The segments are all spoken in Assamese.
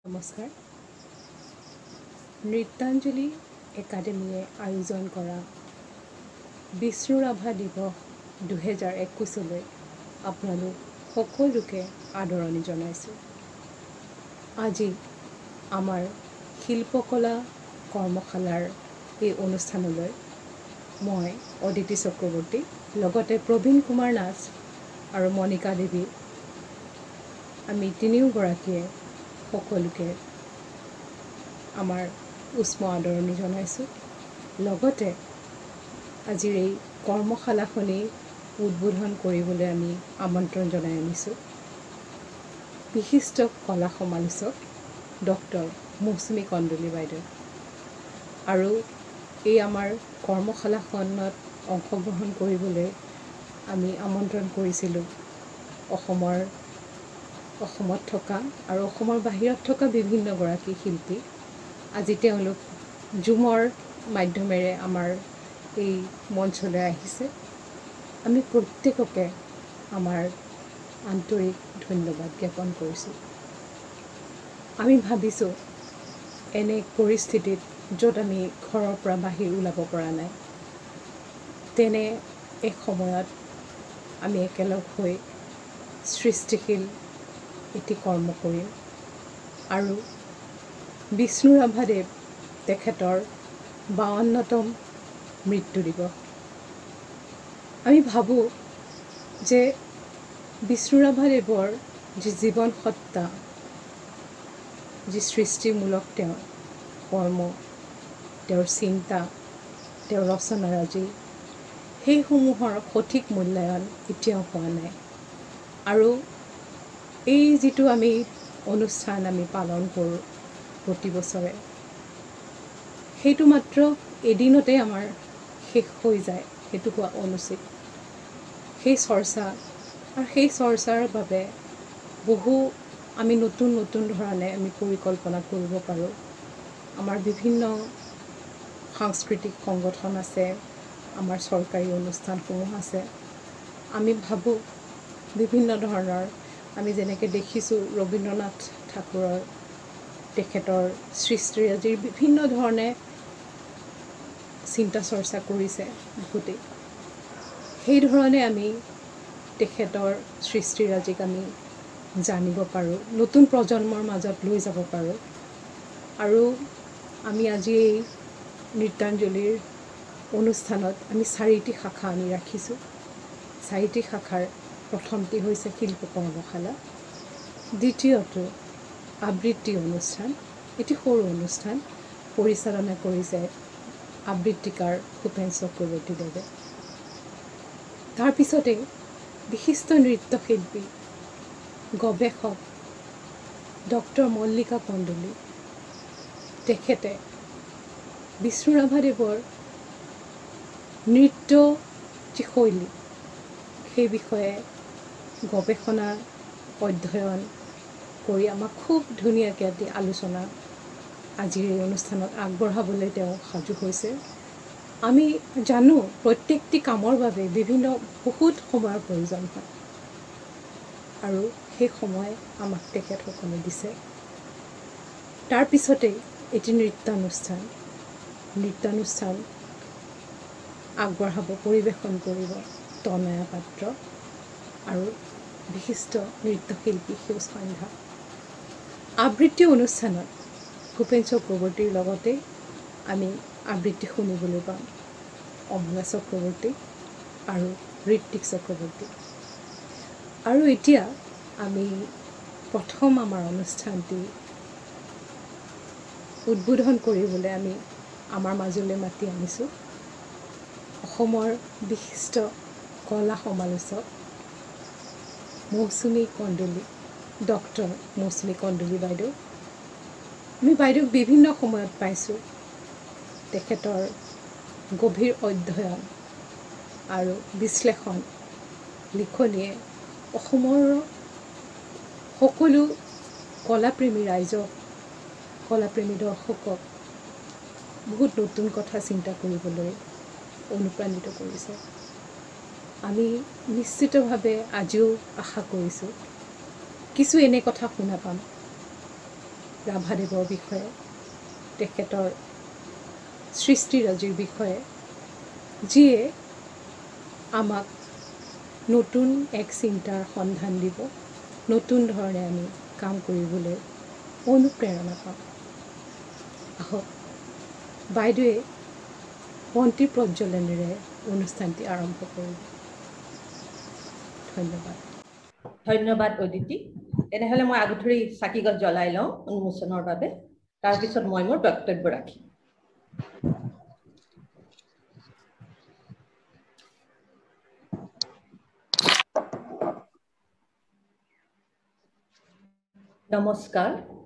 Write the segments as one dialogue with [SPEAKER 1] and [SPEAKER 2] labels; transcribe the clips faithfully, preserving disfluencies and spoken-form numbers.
[SPEAKER 1] নমস্কাৰ। নৃত্যাঞ্জলি একাডেমিয়ে আয়োজন কৰা বিষ্ণু ৰাভা দিৱস দুহেজাৰ একৈছলৈ আপোনালোক সকলোকে আদৰণি জনাইছোঁ। আজি আমাৰ শিল্পকলা কৰ্মশালাৰ এই অনুষ্ঠানলৈ মই অদিতি চক্ৰৱৰ্তী লগতে প্ৰবীণ কুমাৰ নাথ আৰু মণিকা দেৱী আমি তিনিওগৰাকীয়ে সকলোকে আমাৰ উষ্ম আদৰণি জনাইছোঁ। লগতে আজিৰ এই কৰ্মশালাখনি উদ্বোধন কৰিবলৈ আমি আমন্ত্ৰণ জনাই আনিছোঁ বিশিষ্ট কলা সমালোচক ডক্টৰ মৌচুমী কন্দলী বাইদেউ। আৰু এই আমাৰ কৰ্মশালাখনত অংশগ্ৰহণ কৰিবলৈ আমি আমন্ত্ৰণ কৰিছিলোঁ অসমৰ অসমত থকা আৰু অসমৰ বাহিৰত থকা বিভিন্নগৰাকী শিল্পী। আজি তেওঁলোক জুমৰ মাধ্যমেৰে আমাৰ এই মঞ্চলৈ আহিছে। আমি প্ৰত্যেককে আমাৰ আন্তৰিক ধন্যবাদ জ্ঞাপন কৰিছোঁ। আমি ভাবিছোঁ এনে পৰিস্থিতিত য'ত আমি ঘৰৰ পৰা বাহিৰ ওলাব পৰা নাই, তেনে এক সময়ত আমি একেলগ হৈ সৃষ্টিশীল এটি কৰ্ম কৰিম আৰু বিষ্ণু ৰাভাদেৱ তেখেতৰ বাৱন্নতম মৃত্যু দিৱস। আমি ভাবোঁ যে বিষ্ণু ৰাভাদেৱৰ যি জীৱন সত্তা, যি সৃষ্টিমূলক তেওঁৰ কৰ্ম, তেওঁৰ চিন্তা, তেওঁৰ ৰচনাৰাজি, সেইসমূহৰ সঠিক মূল্যায়ন এতিয়াও হোৱা নাই। আৰু এই যিটো আমি অনুষ্ঠান আমি পালন কৰোঁ প্ৰতি বছৰে, সেইটো মাত্ৰ এদিনতে আমাৰ শেষ হৈ যায়, সেইটো হোৱা অনুচিত। সেই চৰ্চা আৰু সেই চৰ্চাৰ বাবে বহু আমি নতুন নতুন ধৰণে আমি পৰিকল্পনা কৰিব পাৰোঁ। আমাৰ বিভিন্ন সাংস্কৃতিক সংগঠন আছে, আমাৰ চৰকাৰী অনুষ্ঠানসমূহ আছে। আমি ভাবোঁ বিভিন্ন ধৰণৰ, আমি যেনেকৈ দেখিছোঁ ৰবীন্দ্ৰনাথ ঠাকুৰৰ তেখেতৰ সৃষ্টিৰাজিৰ বিভিন্ন ধৰণে চিন্তা চৰ্চা কৰিছে বহুতেই। সেইধৰণে আমি তেখেতৰ সৃষ্টিৰাজিক আমি জানিব পাৰোঁ, নতুন প্ৰজন্মৰ মাজত লৈ যাব পাৰোঁ। আৰু আমি আজি এই নৃত্যাঞ্জলিৰ অনুষ্ঠানত আমি চাৰিটি শাখা আমি ৰাখিছোঁ। চাৰিটি শাখাৰ প্ৰথমটি হৈছে শিল্প কৰ্মশালা, দ্বিতীয়টো আবৃত্তি অনুষ্ঠান, এটি সৰু অনুষ্ঠান পৰিচালনা কৰিছে আবৃত্তিকাৰ ভূপেন চক্ৰৱৰ্তীদেৱে। তাৰপিছতে বিশিষ্ট নৃত্যশিল্পী গৱেষক ডক্টৰ মল্লিকা কন্দলী, তেখেতে বিষ্ণু ৰাভাদেৱৰ নৃত্য যি শৈলী সেই বিষয়ে গৱেষণা অধ্যয়ন কৰি আমাক খুব ধুনীয়াকৈ এটি আলোচনা আজিৰ এই অনুষ্ঠানত আগবঢ়াবলৈ তেওঁ সাজু হৈছে। আমি জানো প্ৰত্যেকটি কামৰ বাবে বিভিন্ন বহুত সময়ৰ প্ৰয়োজন হয় আৰু সেই সময় আমাক তেখেতসকলে দিছে। তাৰপিছতেই এটি নৃত্যানুষ্ঠান নৃত্যানুষ্ঠান আগবঢ়াব, পৰিৱেশন কৰিব তনয়া পাত্ৰ আৰু বিশিষ্ট নৃত্যশিল্পী সেউজ সন্ধ্যা। আবৃত্তি অনুষ্ঠানত ভূপেন চক্ৰৱৰ্তীৰ লগতে আমি আবৃত্তি শুনিবলৈ পাম অমলা চক্ৰৱৰ্তী আৰু ঋত্বিক চক্ৰৱৰ্তী। আৰু এতিয়া আমি প্ৰথম আমাৰ অনুষ্ঠানটি উদ্বোধন কৰিবলৈ আমি আমাৰ মাজলৈ মাতি আনিছোঁ অসমৰ বিশিষ্ট কলা সমালোচক মৌচুমী কন্দলী, ডক্টৰ মৌচুমী কন্দলী বাইদেউ। আমি বাইদেউক বিভিন্ন সময়ত পাইছোঁ। তেখেতৰ গভীৰ অধ্যয়ন আৰু বিশ্লেষণ লিখনিয়ে অসমৰ সকলো কলাপ্ৰেমী ৰাইজক, কলাপ্ৰেমী দৰ্শকক বহুত নতুন কথা চিন্তা কৰিবলৈ অনুপ্ৰাণিত কৰিছে। আমি নিশ্চিতভাৱে আজিও আশা কৰিছোঁ কিছু এনে কথা শুনা পাম ৰাভাদেৱৰ বিষয়ে, তেখেতৰ সৃষ্টিৰাজিৰ বিষয়ে, যিয়ে আমাক নতুন এক চিন্তাৰ সন্ধান দিব, নতুন ধৰণে আমি কাম কৰিবলৈ অনুপ্ৰেৰণা পাম। আহক বাইদেৱে বন্তি প্ৰজ্বলনেৰে অনুষ্ঠানটি আৰম্ভ কৰিব। ধন্যবাদ।
[SPEAKER 2] ধন্যবাদ অদিতি। এনেহলে মই আগধৰি চাকিগছ জ্বলাই লওঁ উন্মোচনৰ বাবে, তাৰপিছত মই মোৰ বক্তব্য ৰাখিম। নমস্কাৰ।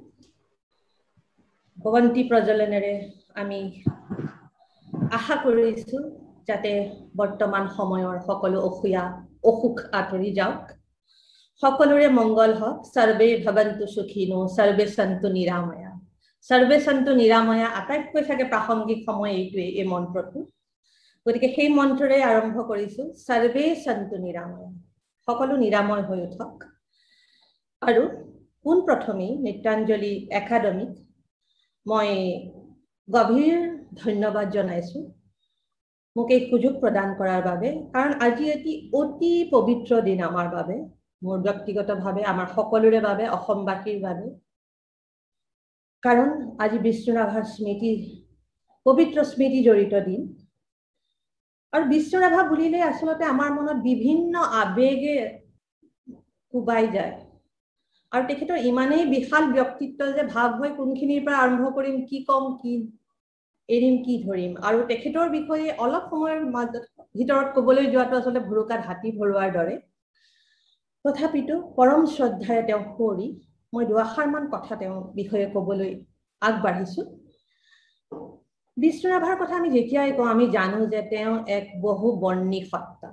[SPEAKER 2] বন্তি প্ৰজ্বলনেৰে আমি আশা কৰিছো যাতে বৰ্তমান সময়ৰ সকলো অসুয়া অসুখ আঁতৰি যাওক, সকলোৰে মংগল হওক। সৰ্বে ভৱন্তু সুখিনো সৰ্বে সন্তু নিৰাময়া। সৰ্বে সন্তু নিৰাময়া আটাইতকৈ চাগে প্ৰাসংগিক সময় এইটোৱে, এই মন্ত্ৰটো। গতিকে সেই মন্ত্ৰৰে আৰম্ভ কৰিছো, সৰ্বে সন্তু নিৰাময়া, সকলো নিৰাময় হৈ উঠক। আৰু পোন প্ৰথমেই নৃত্যাঞ্জলি একাডেমীক মই গভীৰ ধন্যবাদ জনাইছো মোক এই সুযোগ প্ৰদান কৰাৰ বাবে, কাৰণ আজি এটি অতি পবিত্ৰ দিন আমাৰ বাবে, মোৰ ব্যক্তিগতভাৱে, আমাৰ সকলোৰে বাবে, অসমবাসীৰ বাবে। কাৰণ আজি বিষ্ণু ৰাভাৰ স্মৃতি, পবিত্ৰ স্মৃতি জড়িত দিন। আৰু বিষ্ণু ৰাভা বুলিলে আচলতে আমাৰ মনত বিভিন্ন আবেগে কোবাই যায়। আৰু তেখেতৰ ইমানেই বিশাল ব্যক্তিত্ব যে ভাৱ হয় কোনখিনিৰ পৰা আৰম্ভ কৰিম, কি কম, কি এৰিম, কি ধৰিম। আৰু তেখেতৰ বিষয়ে অলপ সময়ৰ মাজত ভিতৰত ক'বলৈ যোৱাটো আচলতে ভুৰুকাত হাতী ভৰোৱাৰ দৰে। তথাপিতো পৰম শ্ৰদ্ধাৰে তেওঁ কৰি মই দুআষাৰমান কথা তেওঁৰ বিষয়ে ক'বলৈ আগবাঢ়িছো। বিষ্ণু ৰাভাৰ কথা আমি যেতিয়াই কওঁ আমি জানো যে তেওঁ এক বহু বৰ্ণী সত্তা।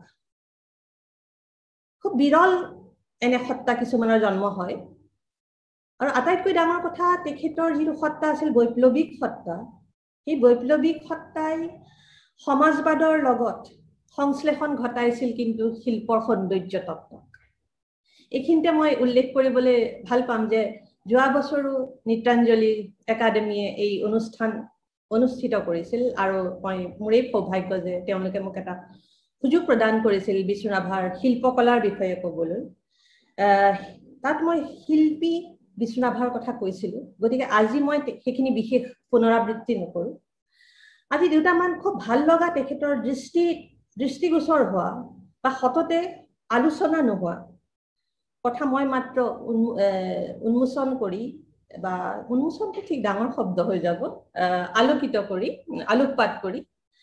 [SPEAKER 2] খুব বিৰল এনে সত্তা কিছুমানৰ জন্ম হয়। আৰু আটাইতকৈ ডাঙৰ কথা, তেখেতৰ যিটো সত্তা আছিল বৈপ্লৱিক সত্তা, সেই বৈপ্লৱিক সত্তাই সমাজবাদৰ লগত সংশ্লেষণ ঘটাইছিল কিন্তু শিল্পৰ সৌন্দৰ্য তত্ত্বক। এইখিনিতে মই উল্লেখ কৰিবলৈ ভাল পাম যে যোৱা বছৰো নৃত্যাঞ্জলি একাডেমীয়ে এই অনুষ্ঠান অনুষ্ঠিত কৰিছিল। আৰু মই মোৰেই সৌভাগ্য যে তেওঁলোকে মোক এটা সুযোগ প্ৰদান কৰিছিল বিষ্ণু ৰাভাৰ শিল্পকলাৰ বিষয়ে ক'বলৈ। তাত মই শিল্পী বিষ্ণু ৰাভাৰ কথা কৈছিলো, গতিকে আজি মই সেইখিনি বিশেষ পুনৰাবৃত্তি নকৰো। আজি দুটামান খুব ভাল লগা তেখেতৰ দৃষ্টি দৃষ্টিগোচৰ হোৱা বা সততে আলোচনা নোহোৱা কথা মই মাত্ৰ উন্মোচন কৰি, বা উন্মোচনটো ঠিক ডাঙৰ শব্দ হৈ যাব, আলোকিত কৰি, আলোকপাত কৰি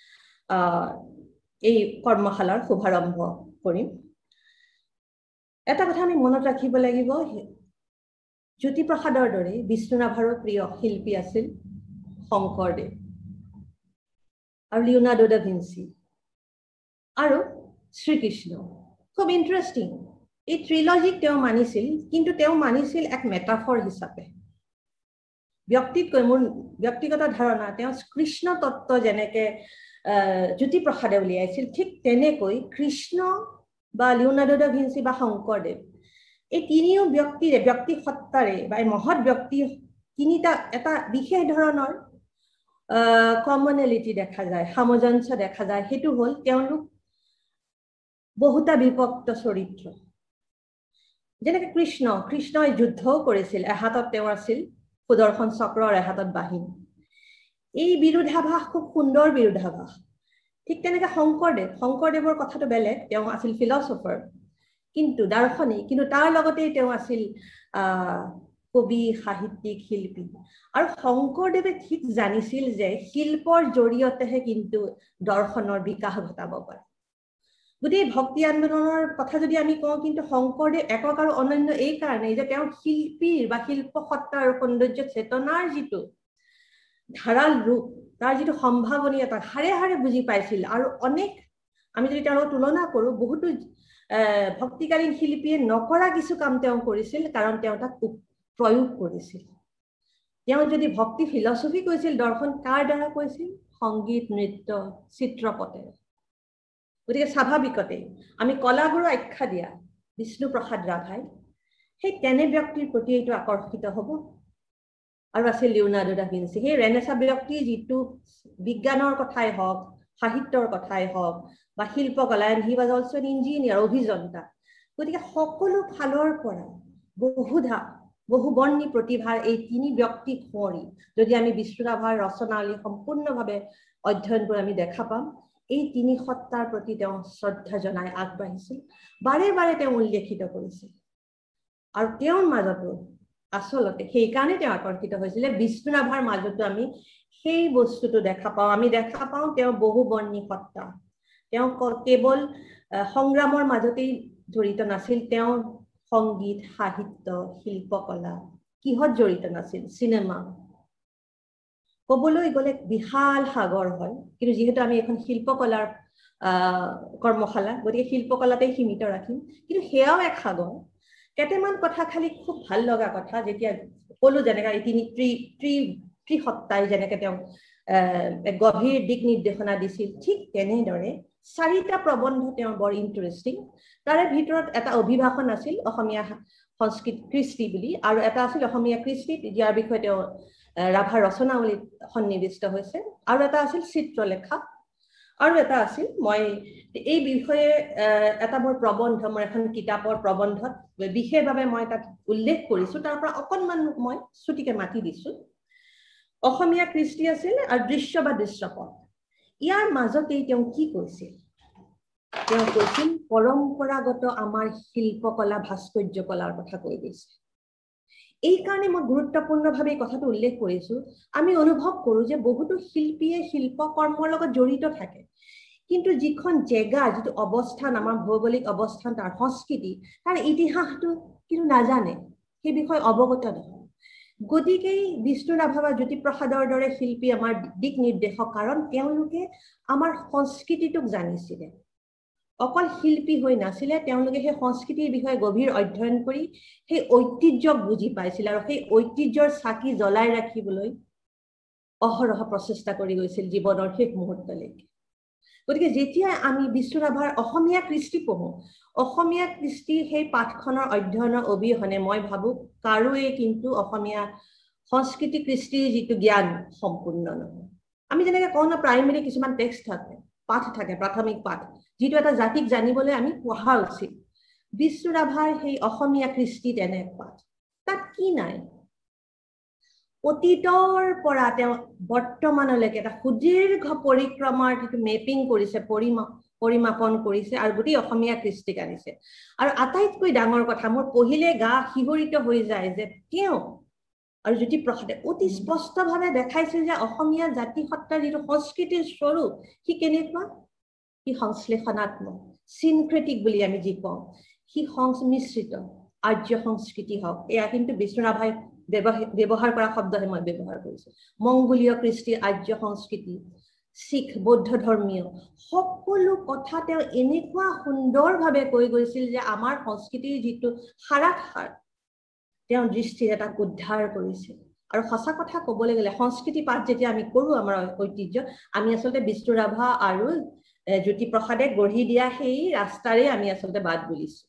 [SPEAKER 2] এই কৰ্মশালাৰ শুভাৰম্ভ কৰিম। এটা কথা আমি মনত ৰাখিব লাগিব, জ্যোতিপ্ৰসাদৰ দৰে বিষ্ণু ৰাভাৰো প্ৰিয় শিল্পী আছিল শংকৰদেৱ আৰু লিওনাৰ্ডো দা ভিঞ্চি আৰু শ্ৰীকৃষ্ণ। খুব ইণ্টাৰেষ্টিং, এই ত্ৰিলজিক তেওঁ মানিছিল, কিন্তু তেওঁ মানিছিল এক মেটাফৰ হিচাপে। ব্যক্তিতকৈ মোৰ ব্যক্তিগত ধাৰণা, তেওঁ কৃষ্ণ তত্ত্ব যেনেকে জ্যোতিপ্ৰসাদে উলিয়াইছিল, ঠিক তেনেকৈ কৃষ্ণ বা লিওনাৰ্ডো দা ভিঞ্চি বা শংকৰদেৱ, এই তিনিও ব্যক্তিৰে ব্যক্তি সত্তাৰে বা এই মহৎ ব্যক্তি তিনিটা এটা বিশেষ ধৰণৰ কমনেলিটি দেখা যায়, সামঞ্জস্য দেখা যায়। সেইটো হ'ল তেওঁলোক বহুতা বিভক্ত চৰিত্ৰ। যেনেকে কৃষ্ণ, কৃষ্ণই যুদ্ধও কৰিছিল, এহাতত তেওঁ আছিল সুদৰ্শন চক্ৰ আৰু এহাতত বাহিনী। এই বিৰোধাভাস খুব সুন্দৰ বিৰোধাভাস। ঠিক তেনেকে শংকৰদেৱ, শংকৰদেৱৰ কথাটো বেলেগ, তেওঁ আছিল ফিলচফাৰ, কিন্তু দাৰ্শনিক, কিন্তু তাৰ লগতেই তেওঁ আছিল কবি, সাহিত্যিক, শিল্পী। আৰু শংকৰদেৱে ঠিক জানিছিল যে শিল্পৰ জৰিয়তেহে কিন্তু দৰ্শনৰ বিকাশ ঘটাব পাৰে। গতিকে ভক্তি আন্দোলনৰ কথা যদি আমি কওঁ, কিন্তু শংকৰদেৱ একক আৰু অনন্য এই কাৰণেই যে তেওঁ শিল্পীৰ বা শিল্প সত্তাৰ সৌন্দৰ্য চেতনাৰ যিটো ধাৰাল ৰূপ, তাৰ যিটো সম্ভাৱনীয়তা হাৰে হাৰে বুজি পাইছিল। আৰু অনেক আমি যদি তেওঁৰ তুলনা কৰোঁ, বহুতো ভক্তিকালীন শিল্পীয়ে নকৰা কিছু কাম তেওঁ কৰিছিল, কাৰণ তেওঁ তাক প্ৰয়োগ কৰিছিল। তেওঁ যদি ভক্তি ফিলচফি কৈছিল, দৰ্শন কাৰ দ্বাৰা কৈছিল? সংগীত, নৃত্য, চিত্ৰপটেৰে। গতিকে স্বাভাৱিকতে আমি কলাগুৰু আখ্যা দিয়া বিষ্ণু প্ৰসাদ ৰাভাই সেই তেনে ব্যক্তিৰ প্ৰতি এইটো আকৰ্ষিত হ'ব। আৰু আছিল লিওনাৰ্ডো দা ভিঞ্চি। সেই ৰেনেছা ব্যক্তি যিটো বিজ্ঞানৰ কথাই হওক, সাহিত্যৰ কথাই হওক বা শিল্পকলা, and he was also an engineer, অভিযন্তা। গতিকে সকলো ফালৰ পৰা বহুধা বহুবৰ্ণী প্ৰতিভাৰ এই তিনি ব্যক্তিক সোঁৱৰি যদি আমি বিষ্ণুৰাভাৰ ৰচনাৱলী সম্পূৰ্ণভাৱে অধ্যয়ন কৰি আমি দেখা পাম, এই তিনি সত্তাৰ প্ৰতি তেওঁ শ্ৰদ্ধা জনাই আগবাঢ়িছিল, বাৰে বাৰে তেওঁ উল্লেখিত কৰিছিল। আৰু তেওঁৰ মাজতো আচলতে সেইকাৰণে তেওঁ আকৰ্ষিত হৈছিলে, বিষ্ণুৰাভাৰ মাজতো আমি সেই বস্তুটো দেখা পাওঁ। আমি দেখা পাওঁ তেওঁ বহুবৰ্ণী সত্তা। তেওঁ কেৱল সংগ্ৰামৰ মাজতেই জড়িত নাছিল, তেওঁ সংগীত, সাহিত্য, শিল্পকলা, কিহত জড়িত নাছিল? চিনেমা। ক'বলৈ গ'লে বিশাল সাগৰ হয়, কিন্তু যিহেতু আমি এখন শিল্পকলাৰ আহ কৰ্মশালা, গতিকে শিল্পকলাতেই সীমিত ৰাখিম। কিন্তু সেয়াও এক সাগৰ। কেইটামান কথা খালি খুব ভাল লগা কথা, যেতিয়া ক'লো যেনেকৈ তিনি ত্ৰি ত্ৰি ত্ৰিসত্তাই যেনেকৈ তেওঁ আহ গভীৰ দিক নিৰ্দেশনা দিছিল, ঠিক তেনেদৰে চাৰিটা প্ৰবন্ধ তেওঁৰ বৰ ইণ্টাৰেষ্টিং। তাৰে ভিতৰত এটা অভিভাষণ আছিল অসমীয়া সংস্কৃতি কৃষ্টি বুলি, আৰু এটা আছিল অসমীয়া কৃষ্টি, যাৰ বিষয়ে তেওঁ ৰাভাৰ ৰচনাৱলীত সন্নিৱিষ্ট হৈছে, আৰু এটা আছিল চিত্ৰলেখা, আৰু এটা আছিল, মই এই বিষয়ে এটা মোৰ প্ৰবন্ধ, মোৰ এখন কিতাপৰ প্ৰবন্ধত বিশেষভাৱে মই তাত উল্লেখ কৰিছো, তাৰ পৰা অকণমান মই ছুটিকে মাতি দিছো। অসমীয়া কৃষ্টি আছিল আৰু দৃশ্য বা দৃশ্যপট। ইয়াৰ মাজতেই তেওঁ কি কৈছিল? তেওঁ কৈছিল পৰম্পৰাগত আমাৰ শিল্পকলা, ভাস্কৰ্য কলাৰ কথা কৈ গৈছে। এই কাৰণে মই গুৰুত্বপূৰ্ণভাৱে এই কথাটো উল্লেখ কৰিছো। আমি অনুভৱ কৰো যে বহুতো শিল্পীয়ে শিল্পকৰ্মৰ লগত জড়িত থাকে, কিন্তু যিখন জেগা, যিটো অৱস্থান, আমাৰ ভৌগোলিক অৱস্থান, তাৰ সংস্কৃতি, তাৰ ইতিহাসটো কিন্তু নাজানে, সেই বিষয়ে অৱগত নহয়। গতিকেই বিষ্ণুৰাভা বা জ্যোতিপ্ৰসাদৰ দৰে শিল্পী আমাৰ দিক নিৰ্দেশক, কাৰণ তেওঁলোকে আমাৰ সংস্কৃতিটোক জানিছিলে। অকল শিল্পী হৈ নাছিলে, তেওঁলোকে সেই সংস্কৃতিৰ বিষয়ে গভীৰ অধ্যয়ন কৰি সেই ঐতিহ্যক বুজি পাইছিল, আৰু সেই ঐতিহ্যৰ চাকি জ্বলাই ৰাখিবলৈ অহৰহ প্ৰচেষ্টা কৰি গৈছিল জীৱনৰ শেষ মুহূৰ্তলৈকে। গতিকে যেতিয়া আমি বিষ্ণুৰাভাৰ অসমীয়া কৃষ্টি পঢ়ো, অসমীয়া কৃষ্টিৰ সেই পাঠখনৰ অধ্যয়নৰ অবিহনে মই ভাবো কাৰোৱে কিন্তু অসমীয়া সংস্কৃতি কৃষ্টিৰ যিটো জ্ঞান সম্পূৰ্ণ নহয়। আমি যেনেকৈ কওঁ ন, প্ৰাইমেৰী কিছুমান টেক্সট থাকে, পাঠ থাকে, প্ৰাথমিক পাঠ, যিটো এটা জাতিক জানিবলৈ আমি পঢ়া উচিত। বিষ্ণুৰাভাৰ সেই অসমীয়া কৃষ্টি তেনে পাঠ। তাত কি নাই? অতীতৰ পৰা তেওঁ বৰ্তমানলৈকে এটা সুদীৰ্ঘ পৰিক্ৰমাৰ যিটো মেপিং কৰিছে, পৰিমা পৰিমাপন কৰিছে, আৰু গোটেই অসমীয়া কৃষ্টিক আনিছে। আৰু আটাইতকৈ ডাঙৰ কথা, মোৰ পঢ়িলে গা শিহৰিত হৈ যায় যে তেওঁ আৰু জ্যোতিপ্ৰসাদে অতি স্পষ্টভাৱে দেখাইছিল যে অসমীয়া জাতি সত্তাৰ যিটো সংস্কৃতিৰ স্বৰূপ, সি কেনেকুৱা? সি সংশ্লেষণাত্মক, চিনক্ৰেটিক বুলি আমি যি কওঁ, সি সংমিশ্ৰিত। আৰ্য সংস্কৃতি হওক, এয়া কিন্তু বিষ্ণুৰাভাই ব্যৱহাৰ কৰা শব্দহে মই ব্যৱহাৰ কৰিছো। মংগোলীয় কৃষ্টি, আৰ্য সংস্কৃতি, শিখ, বৌদ্ধ ধৰ্মীয়, সকলো কথা তেওঁ এনেকুৱা সুন্দৰভাৱে কৈ গৈছিল যে আমাৰ সংস্কৃতিৰ যিটো সাৰাসাৰ তেওঁ দৃষ্টিৰে তাক উদ্ধাৰ কৰিছিল। আৰু সঁচা কথা ক'বলৈ গ'লে সংস্কৃতি পাঠ যেতিয়া আমি কৰো আমাৰ ঐতিহ্য, আমি আচলতে বিষ্ণুৰাভা আৰু জ্যোতিপ্ৰসাদে গঢ়ি দিয়া সেই ৰাস্তাৰে আমি আচলতে বাদ বুলিছো।